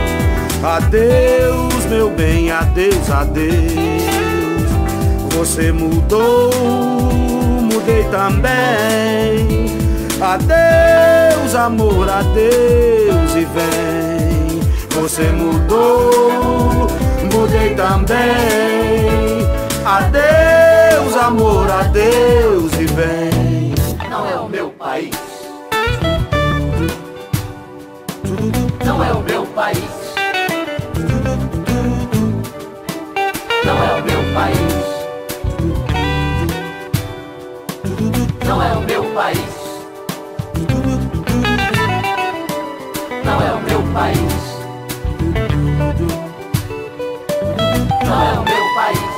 Adeus, meu bem, adeus, adeus. Você mudou, mudei também. Adeus, amor, adeus e vem. Você mudou, mudei também. Adeus, amor, adeus e vem. Não é o meu país, não é o meu país, não é o meu país, não é o meu país, não é o meu país, não é o meu país.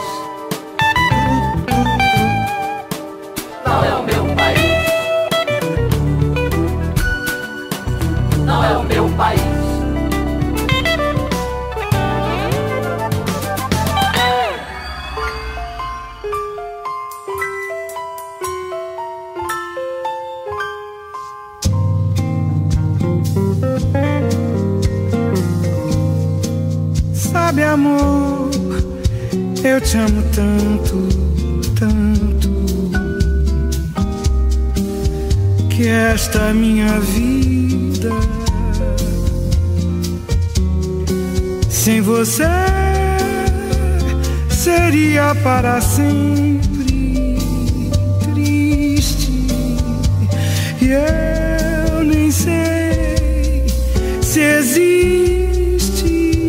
Não é o meu país, não é o meu país. Sabe, amor, eu te amo tanto, tanto, que esta minha vida sem você seria para sempre triste. E eu nem sei se existe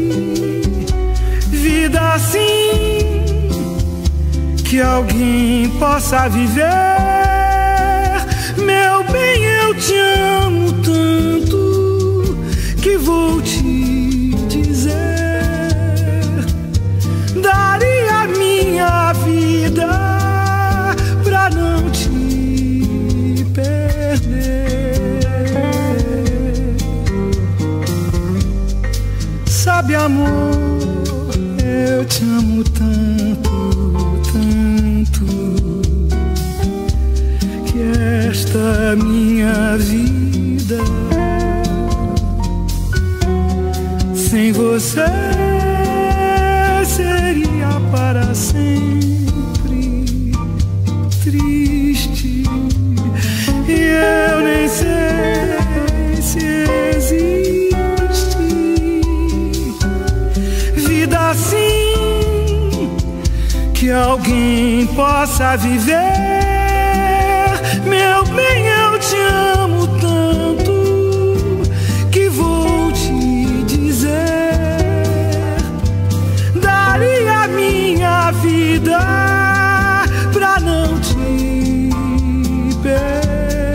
vida assim que alguém possa viver. Meu bem, eu te amo tanto que vou te dizer, daria minha vida amor, eu te amo tanto, tanto, que esta minha vida sem você seria para sempre triste. E eu nem sei se existe vida assim que alguém possa viver. Meu bem, eu te amo tanto que vou te dizer, daria minha vida pra não te perder.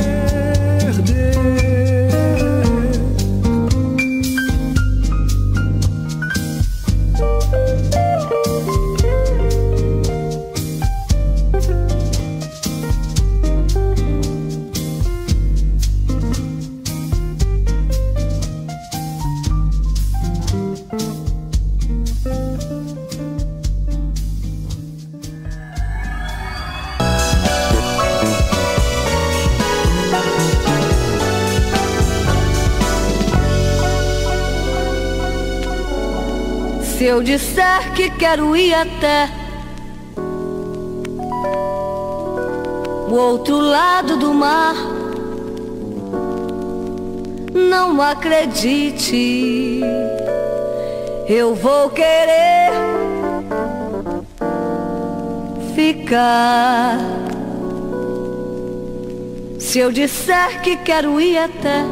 Se eu disser que quero ir até o outro lado do mar, não acredite, eu vou querer ficar. Se eu disser que quero ir até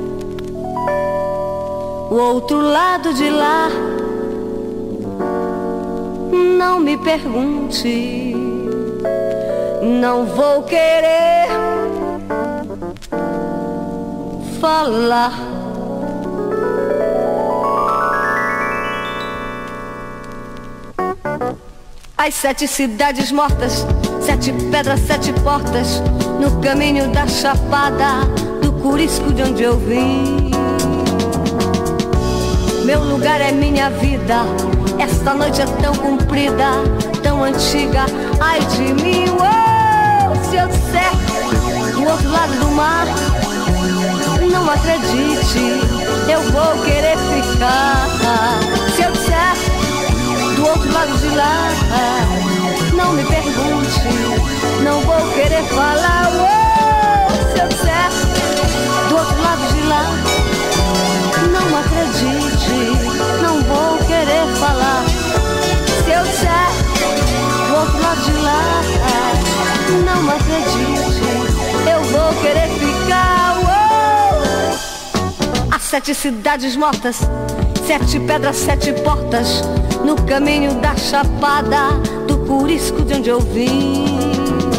o outro lado de lá, não me pergunte, não vou querer falar. As sete cidades mortas, sete pedras, sete portas, no caminho da chapada do Curisco de onde eu vim. Meu lugar é minha vida, esta noite é tão comprida, tão antiga, ai de mim. Oh, se eu disser do outro lado do mar, não acredite, eu vou querer ficar. Se eu disser do outro lado de lá, não me pergunte, não vou querer falar. Oh, se eu disser do outro lado de lá, não acredite, não vou querer falar. Se eu disser do outro lado de lá, não acredite, eu vou querer ficar. Oh! As sete cidades mortas, sete pedras, sete portas, no caminho da chapada do Curisco de onde eu vim.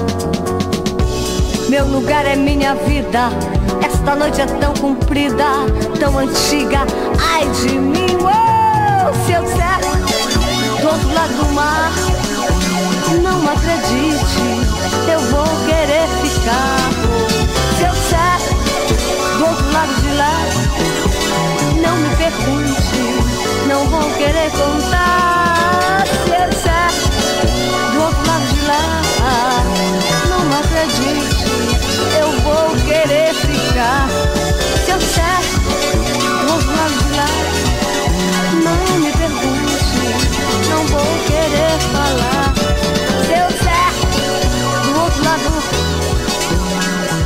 Meu lugar é minha vida, esta noite é tão comprida, tão antiga, ai de mim. Oh, se eu disser do outro lado do mar, não acredite, eu vou querer ficar. Se eu disser do outro lado de lá, não me pergunte, não vou querer contar. Se eu disser do outro lado de lá, não acredite, eu vou querer ficar. Se eu disser do outro lado de lá, não me pergunte, não vou querer falar. Se eu disser do outro lado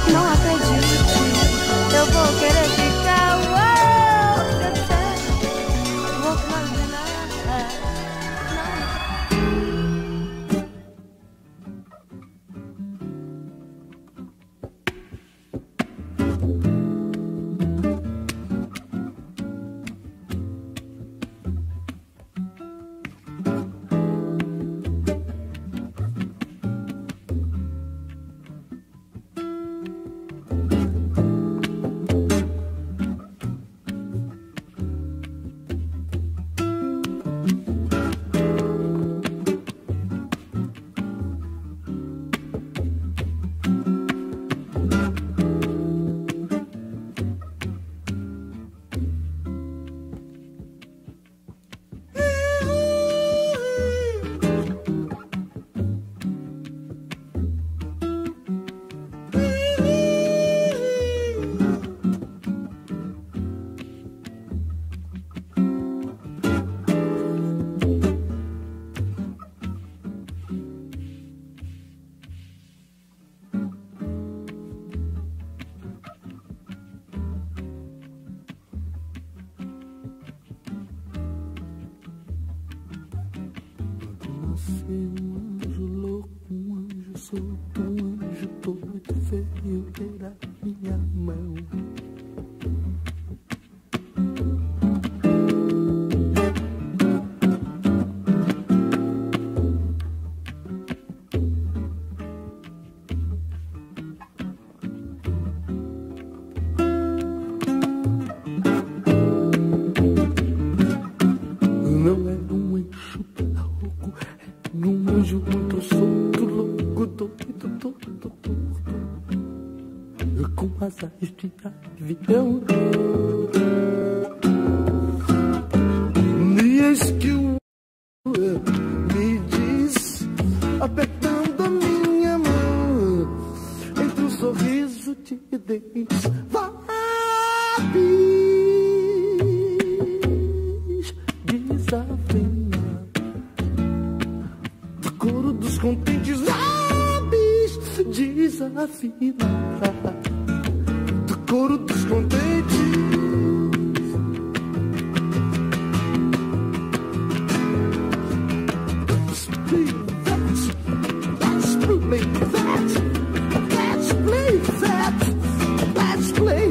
solto, um anjo todo veio ter a minha mão. Não é um anjo barroco, é um anjo muito solto, louco, doido, doido, doido, com asas de avião. E eis que o me diz, apertando a minha mão, entre um sorriso de dentes, desafina, do coro dos contentes, lábios desafina, do coro dos contentes. Let's play that, let's play that, let's play that, let's play.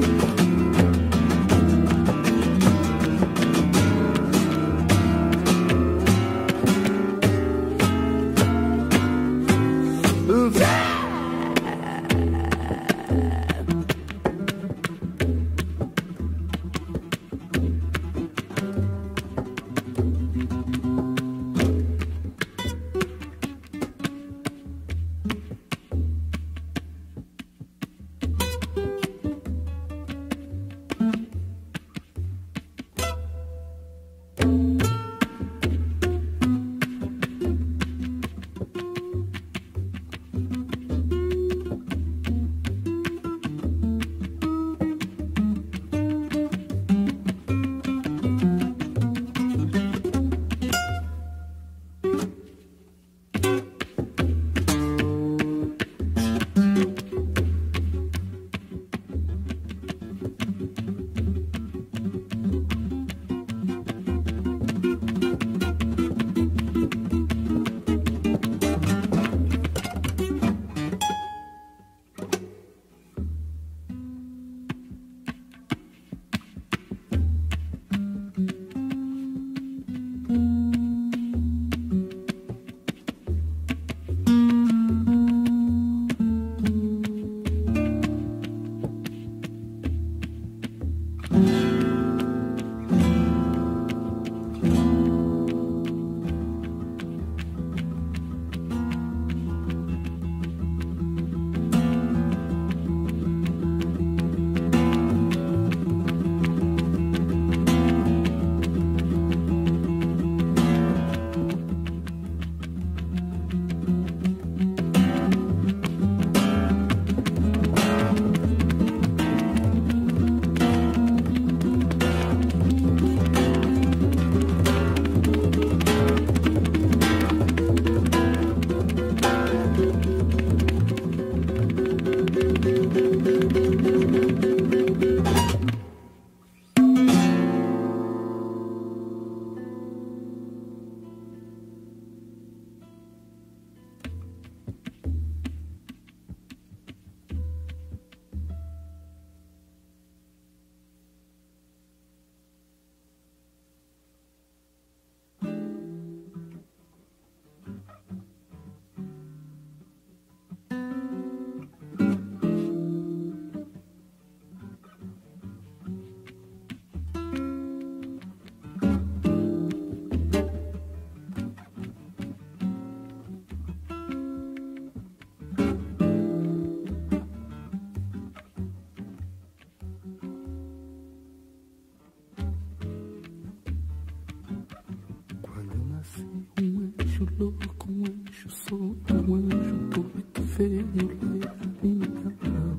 Louco, um anjo solto, um anjo doido veio ler a minha mão.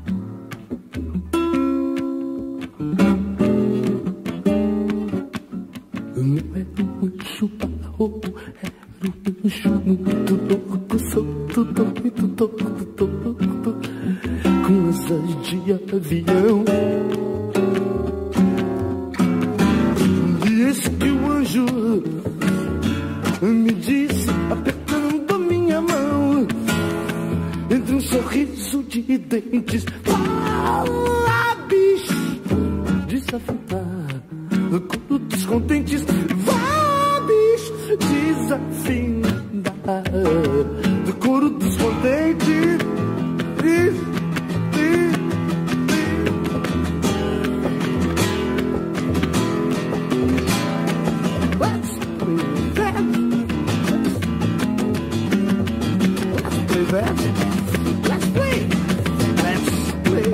Não era um anjo barroco, era um anjo muito louco, solto, doido, doido, doido, com asas de avião. E eis que o anjo me disse, apertando a minha mão, sorriso de dentes, lábios desafinar, quando descontentes, lábios desafinar, do couro descontente. Let's play. Let's play.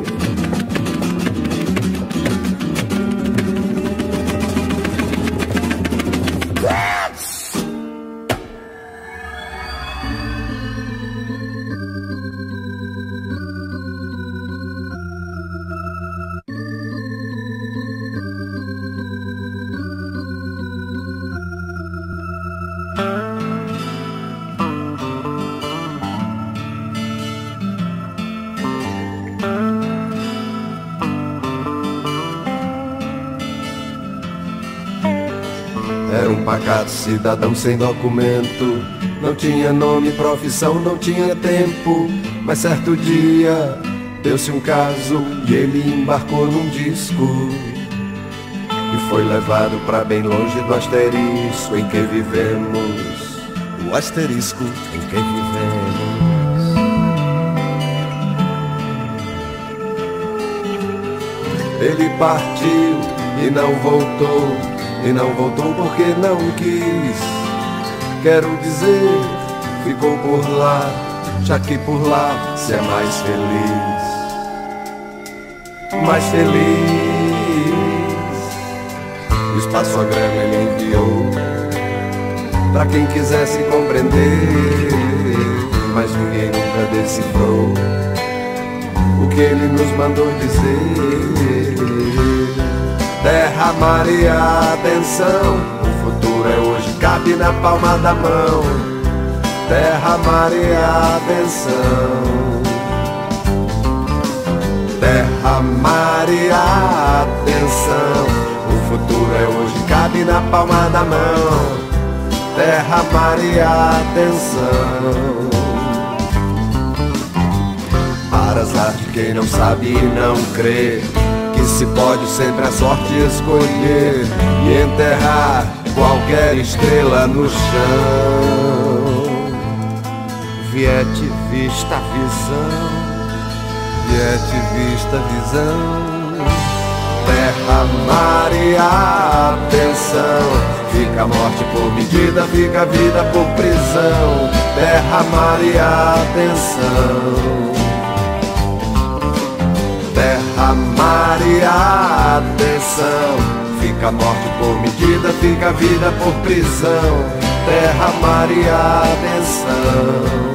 Dance. Era um pacato cidadão sem documento, não tinha nome, profissão, não tinha tempo. Mas certo dia deu-se um caso e ele embarcou num disco e foi levado pra bem longe do asterisco em que vivemos. O asterisco em que vivemos. Ele partiu e não voltou, e não voltou porque não quis. Quero dizer, ficou por lá, já que por lá se é mais feliz. Mais feliz. O espaçograma ele enviou pra quem quisesse compreender, mas ninguém nunca decifrou o que ele nos mandou dizer. Terra, mar e atenção, o futuro é hoje, cabe na palma da mão. Terra, mar e atenção. Terra, mar e atenção, o futuro é hoje, cabe na palma da mão. Terra, mar e atenção. Para azar de quem não sabe e não crê, que se pode sempre a sorte escolher e enterrar qualquer estrela no chão. Viete vista visão, viete vista visão. Terra, mar e atenção, fica a morte por medida, fica a vida por prisão. Terra, mar e atenção. Terra, mar e atenção, fica a morte por medida, fica a vida por prisão. Terra, mar e atenção.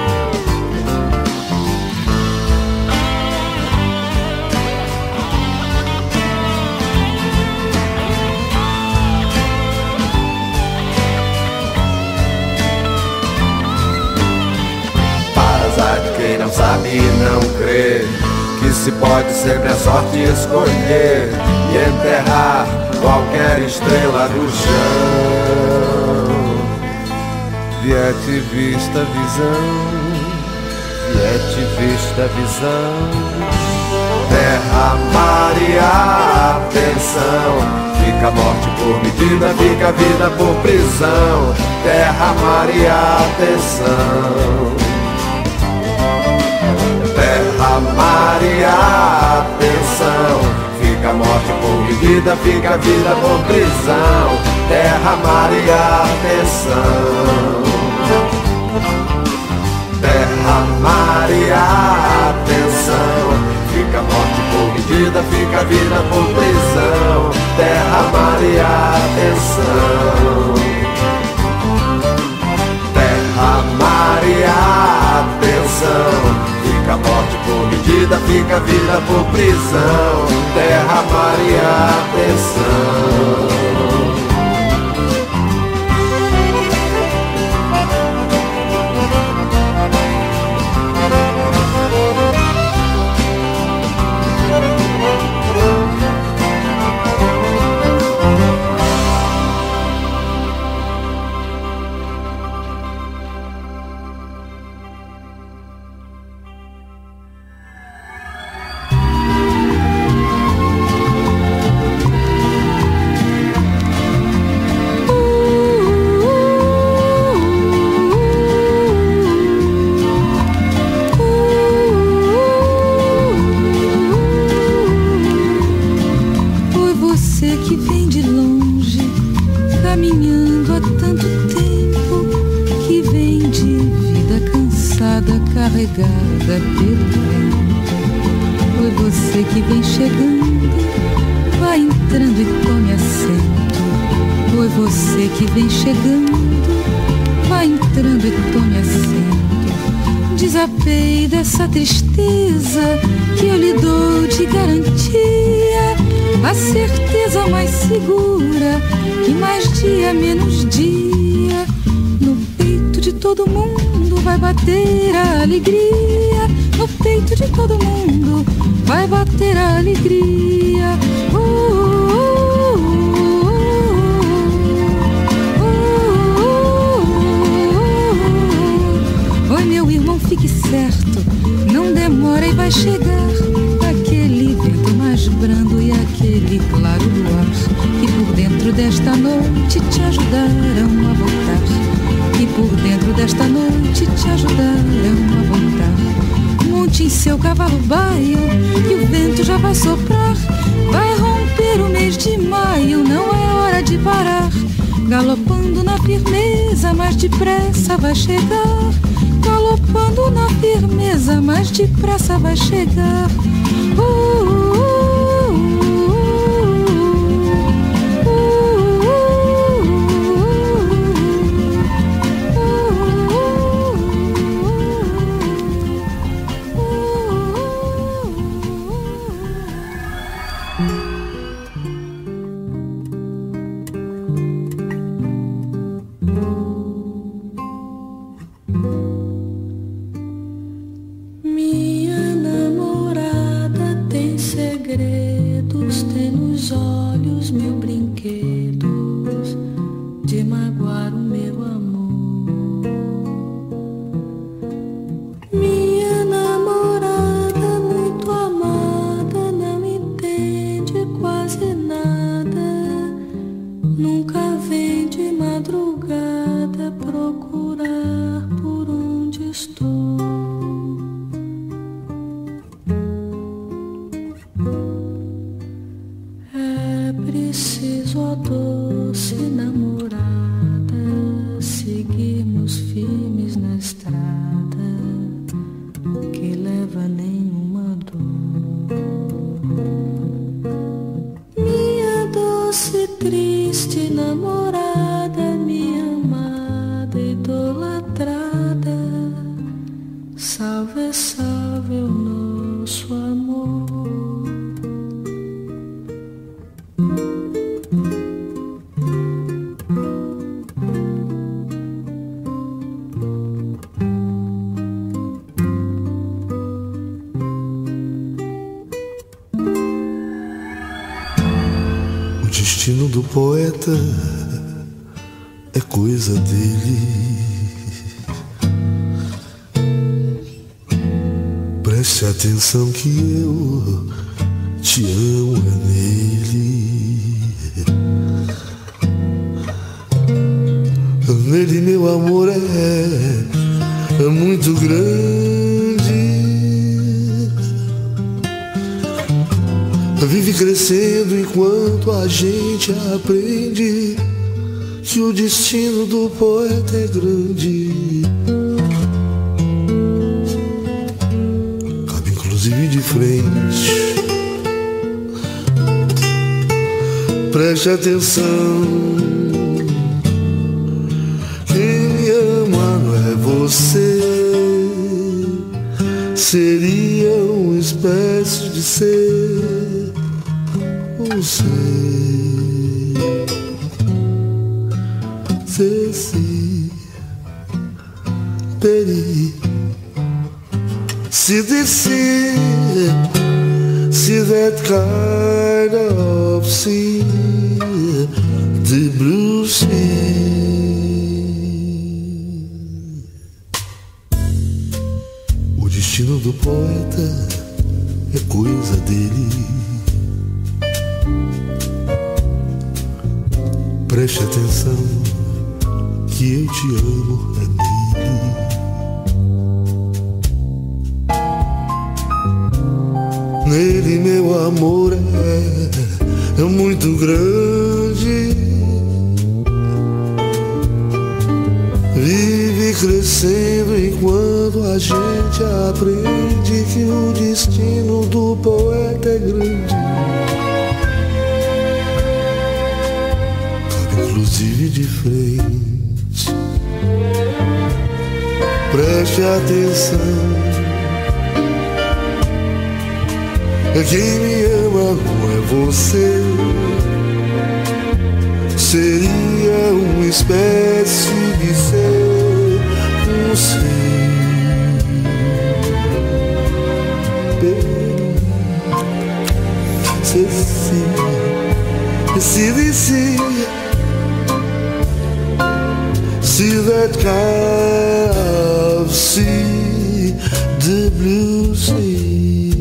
Para azar de quem não sabe e não crê, que se pode sempre a sorte escolher e enterrar qualquer estrela no chão. Viete vista visão, viete vista visão. Terra, mar e atenção, fica a morte por medida, fica a vida por prisão. Terra, mar e atenção. Terra, mar e atenção, fica a morte por medida, fica a vida por prisão. Terra, mar e atenção. Terra, mar e atenção, fica a morte por medida, fica a vida por prisão. Terra, mar e atenção. Terra, mar e atenção, fica a morte por medida, fica a vida por prisão. Terra, mar e atenção. caminhando há tanto tempo, que vem de vida cansada, carregada pelo vento. Foi você que vem chegando, vai entrando e tome assento. Foi você que vem chegando, vai entrando e tome assento. Desapeie dessa tristeza que eu lhe dou de garantia, a certeza mais segura que mais dia menos dia no peito de todo mundo vai bater a alegria. No peito de todo mundo vai bater a alegria. Oh, oh, oh, oh, oh. Oi, meu irmão, fique certo, não demora e vai chegar aquele vento mais brando e aquele claro luar que por dentro desta noite te ajudarão a voltar, que por dentro desta noite te ajudarão a voltar. Monte em seu cavalo baio, que o vento já vai soprar, vai romper o mês de maio, não é hora de parar. Galopando na firmeza, mais depressa vai chegar. Galopando na firmeza, mais depressa vai chegar. Uh, uh, uh, minha namorada tem segredos, tem nos olhos mil brinquedos de magoar o meu amor. Minha namorada muito amada não entende quase nada, nunca vem de madrugada procurar por onde estou. Preciso, ó doce namorada, seguirmos firmes na estrada que leva nenhuma dor. Minha doce, triste namorada, minha amada, idolatrada, salve, salve o nosso amor. O destino do poeta é coisa dele. Preste atenção que eu te amo é nele. Nele meu amor é, é muito grande. Vive crescendo enquanto a gente aprende que o destino do poeta é grande. Cabe inclusive de frente. Preste atenção. Quem me ama não é você. Seria uma espécie de ser você. Ceci, peri, se descer, see that kind of sea, the blue sea. O destino do poeta é coisa dele. Preste atenção que eu te amo é nele. Nele meu amor é, é muito grande. crescendo enquanto a gente aprende que o destino do poeta é grande. Cabe inclusive de frente. Preste atenção. Quem me ama não é você. Seria uma espécie de ser, um ser se se se se see that kind of sea, the blue sea.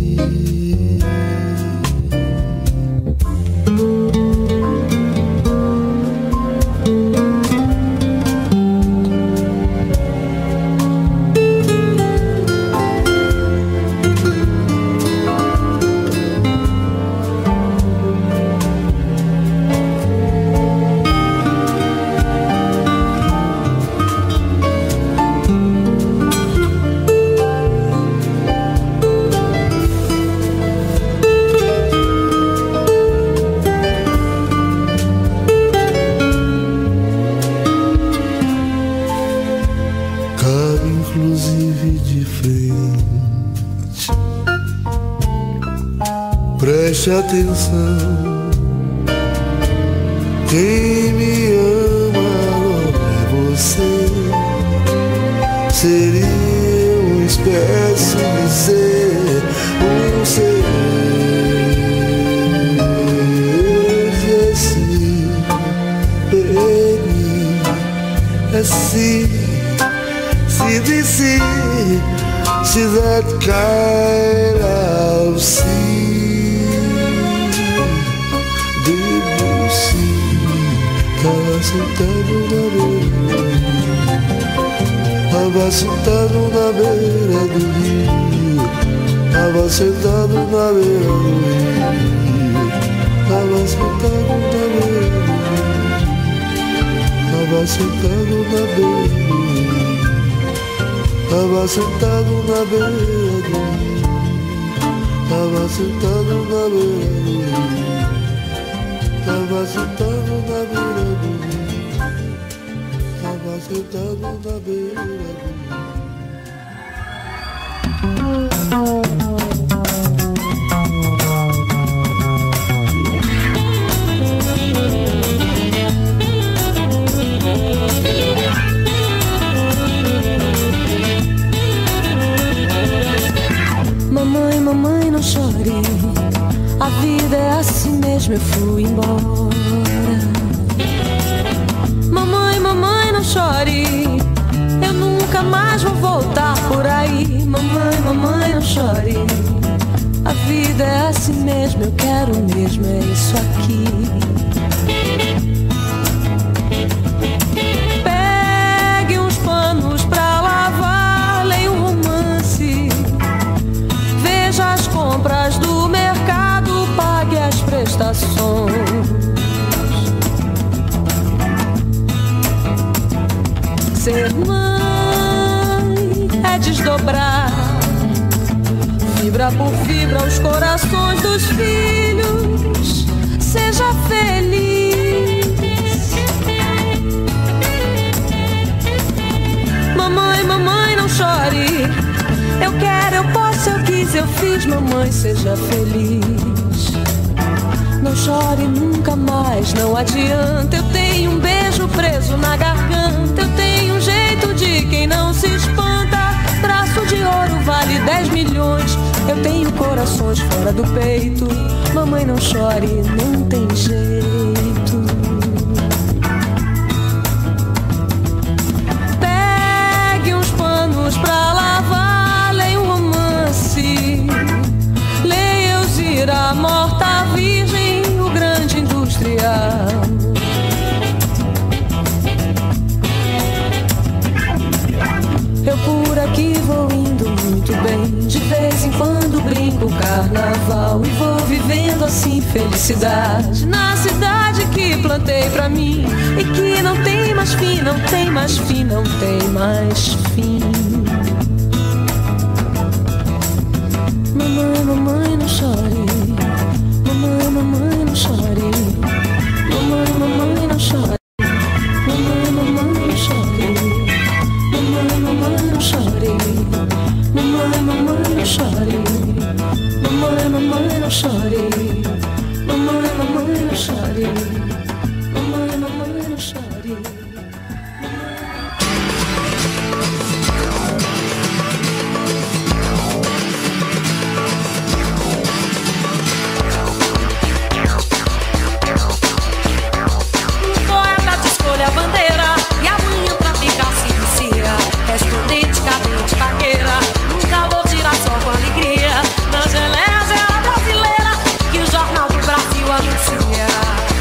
Preste atenção, quem me ama não é você. Seria uma espécie de ser, um ser assim, baby, assim, se disse, se that kind of sea. Tava sentado na beira, tava sentado na beira do rio, tava sentado na beira do rio, tava sentado na beira do rio, tava sentado na beira do rio, tava sentado na beira do rio, tava sentado na beira do rio. Tava sentado na beira do rio, tava sentado na beira do rio. Mamãe, mamãe, não chore. A vida é assim mesmo, eu fui embora. Mamãe, mamãe, não chore. Eu nunca mais vou voltar por aí. Mamãe, mamãe, não chore. A vida é assim mesmo, eu quero mesmo, é isso aqui. Pegue uns panos pra lavar, leia um romance. Veja as compras do mercado, pague as prestações. Ser mãe é desdobrar, fibra por fibra, os corações dos filhos. Seja feliz. Mamãe, mamãe, não chore. Eu quero, eu posso, eu quis, eu fiz. Mamãe, seja feliz. Não chore nunca mais, não adianta. Eu tenho um beijo preso na garganta. Eu tenho um jeito de quem não se espanta. Braço de ouro vale dez milhões. Eu tenho corações fora do peito. Mamãe, não chore, não tem jeito. Pegue uns panos pra lavar, leia um romance. Leia Elzira, morta virgem, o grande industrial. Eu por aqui vou indo muito bem. De vez em quando brinco o carnaval e vou vivendo assim felicidade na cidade que plantei pra mim e que não tem mais fim, não tem mais fim, não tem mais fim. Mamãe, mamãe, não chore. Mamãe, mamãe, não chore. Mamãe, mamãe, não chore. Mamãe, mamãe, não chore. Mamãe, mamãe, não chore. Mamãe, mamãe, não chore. Mamãe, mamãe, não chore. Mamãe, mamãe, não chore. Mamãe, mamãe, não chore. Um poeta de escolha a bandeira e amanhã pra ficar se inicia. Respondente, cadente, vaqueira, um calor tira só com alegria. Na geleia brasileira que o Jornal do Brasil anuncia.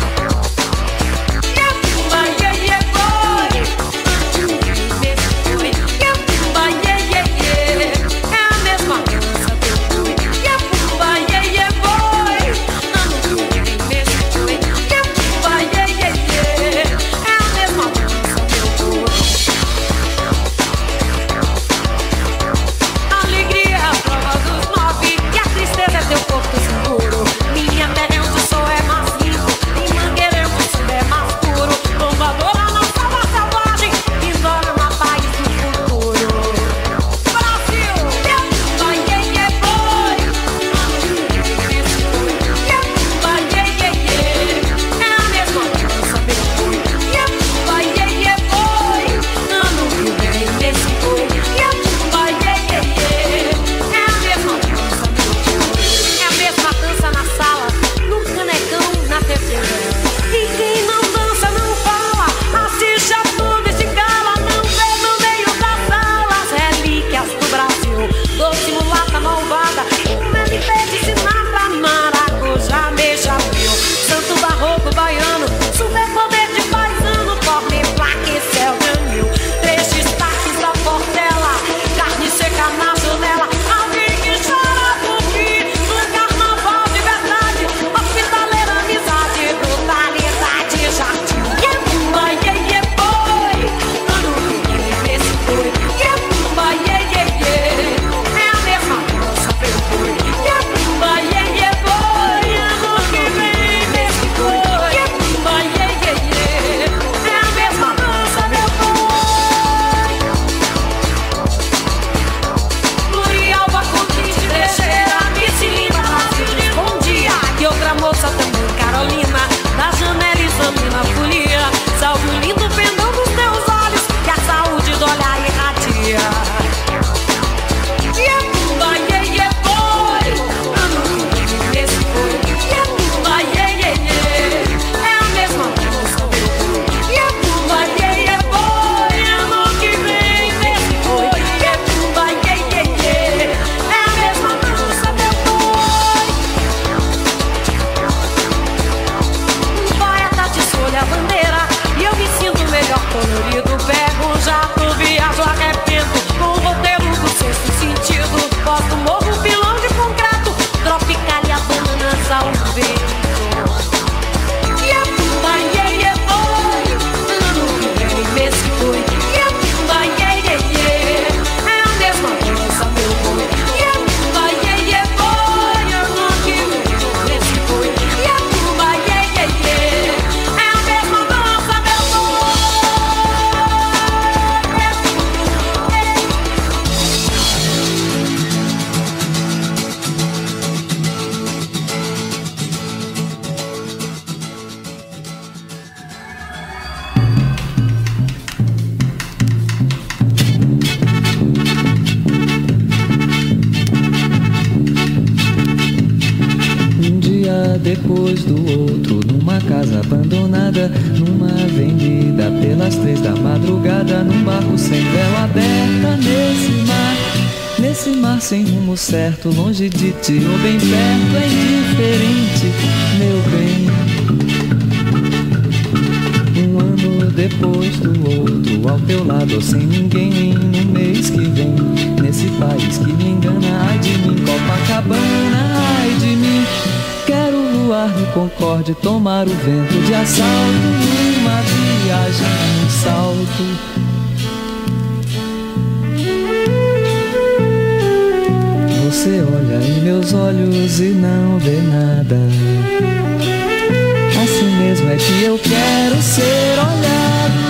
Depois do outro, numa casa abandonada, numa avenida pelas três da madrugada, num barco sem vela aberta, nesse mar, nesse mar sem rumo certo, longe de ti ou bem perto, é indiferente, meu bem. Um ano depois do outro, ao teu lado ou sem ninguém, no mês que vem, nesse país que me engana, ai de mim, Copacabana, ai de mim. Quero voar voar no Concorde, tomar o vento de assalto, numa viagem, um salto. Você olha em meus olhos e não vê nada. Assim mesmo é que eu quero ser olhado.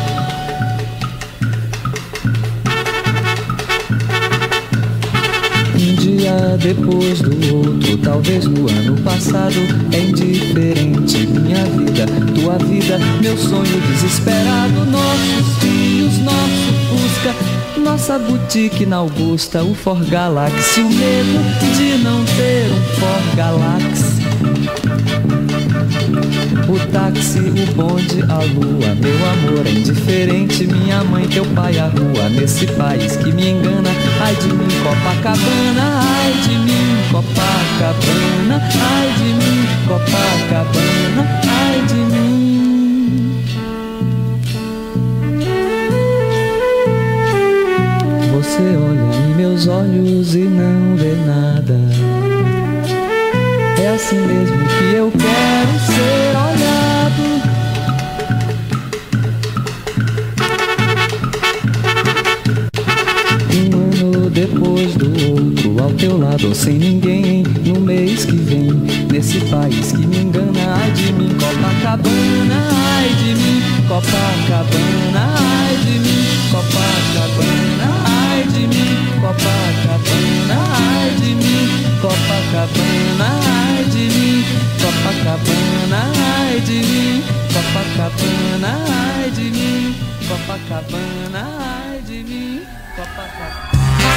Um dia depois do outro, talvez no ano passado, é indiferente minha vida, tua vida, meu sonho desesperado. Nossos filhos, nosso Fusca, nossa boutique na Augusta, o For Galaxy, o medo de não ter um For Galaxy. O táxi, o bonde, a lua, meu amor é indiferente. Minha mãe, teu pai, a rua, nesse país que me engana. Ai de mim, Copacabana, ai de mim, Copacabana, ai de mim, Copacabana, ai de mim. Você olha em meus olhos e não vê nada. É assim mesmo que eu quero ser olhado. Um ano depois do outro, ao teu lado, sem ninguém. No mês que vem, nesse país que me engana. Ai de mim, Copacabana, ai de mim, Copacabana, ai de mim, Copacabana, ai de mim, Copacabana, ai de mim, Copacabana, ai de mim, Copacabana, ai de mim, Copacabana, ai de mim, Copacabana, ai de mim, Copacabana.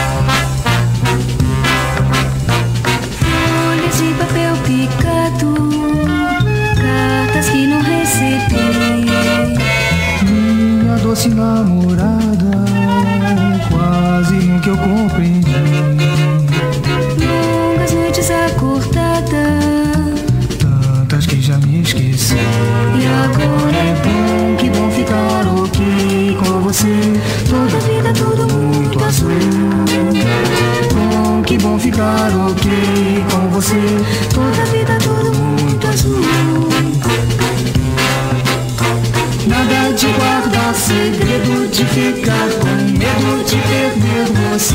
Folhas de papel picado, cartas que não recebi. Minha doce namorada, quase nunca eu compreendi. Longas noites acordadas, tantas que já me esqueci. e agora é bom, que bom ficar aqui com você. Toda a vida, tudo muito azul. Bom, que bom ficar ok com você. Toda a vida, tudo muito azul. Nada de guardar segredo, de ficar com medo de perder você.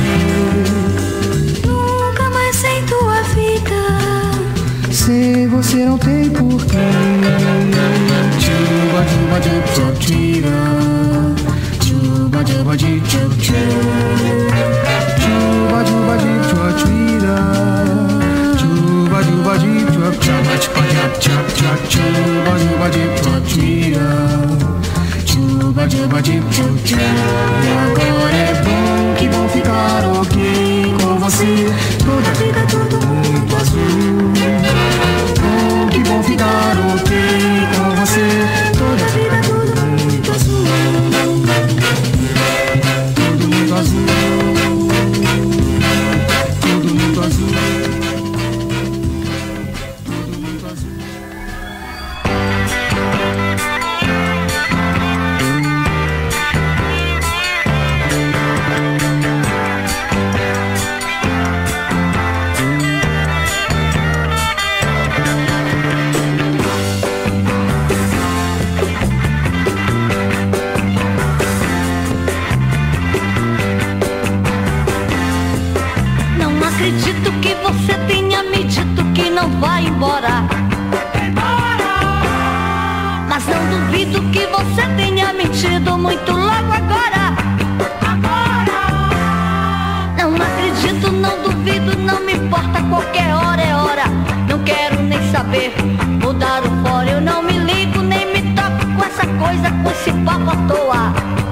Nunca mais sem tua vida, Sem você não tem porquê. Tchuba, tchuba, tchuba, tira. Tchuba, tchuba, tchuba, tchuba. Tchuba, tchuba, tchuba, tira. Tchuba, tchuba, tchuba, tchuba, tchuba, tchuba, tchuba, tchuba, tira. Tchuba, tchuba, tchuba, tchuba. E agora é bom, que bom ficar ok com você. Toda a vida, tudo muito azul. Bom, que bom ficar ok com você. Toda a vida, tudo muito azul. Tudo muito azul. Tudo muito azul. Tudo muito azul. não acredito que você tenha me dito que não vai embora. Mas não duvido que você tenha mentido muito logo agora. Não acredito, não duvido, não me importa, qualquer hora é hora. Não quero nem saber, mudar o fora. Eu não me ligo, nem me toco com essa coisa, com esse papo à toa.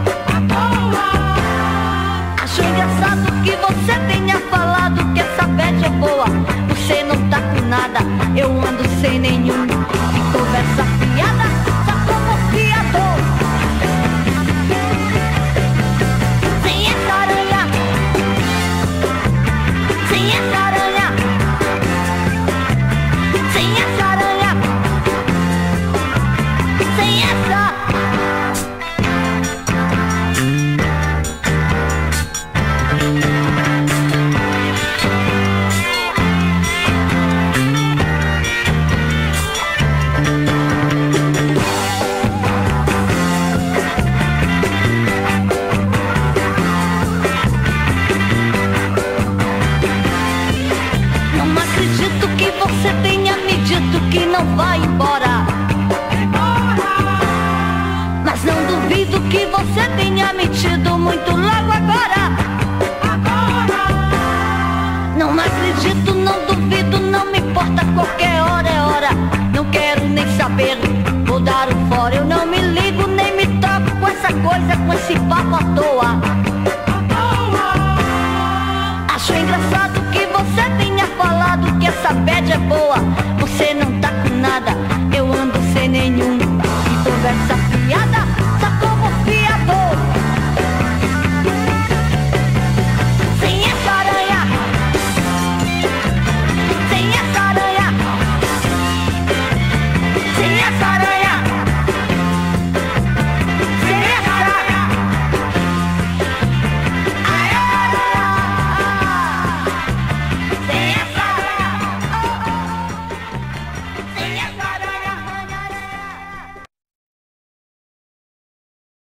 Acho engraçado que você tenha falado que essa bad é boa. Você não tá com nada, eu ando sem nenhum. Conversa fiada, só como fiador. Sem essa aranha, sem essa aranha, sem essa aranha, sem essa. não vai embora. Mas não duvido que você tenha mentido muito logo agora. Não acredito, não duvido, não me importa, qualquer hora é hora. Não quero nem saber, vou dar o fora. Eu não me ligo, nem me toco com essa coisa, com esse papo à toa. Acho engraçado que você tenha falado que essa bad é boa. Você não tá com nada, eu ando sem nenhum. E conversa fiada, só como fiador. Sem essa aranha, sem essa aranha, sem essa aranha, sem essa aranha. Sem essa aranha, sem essa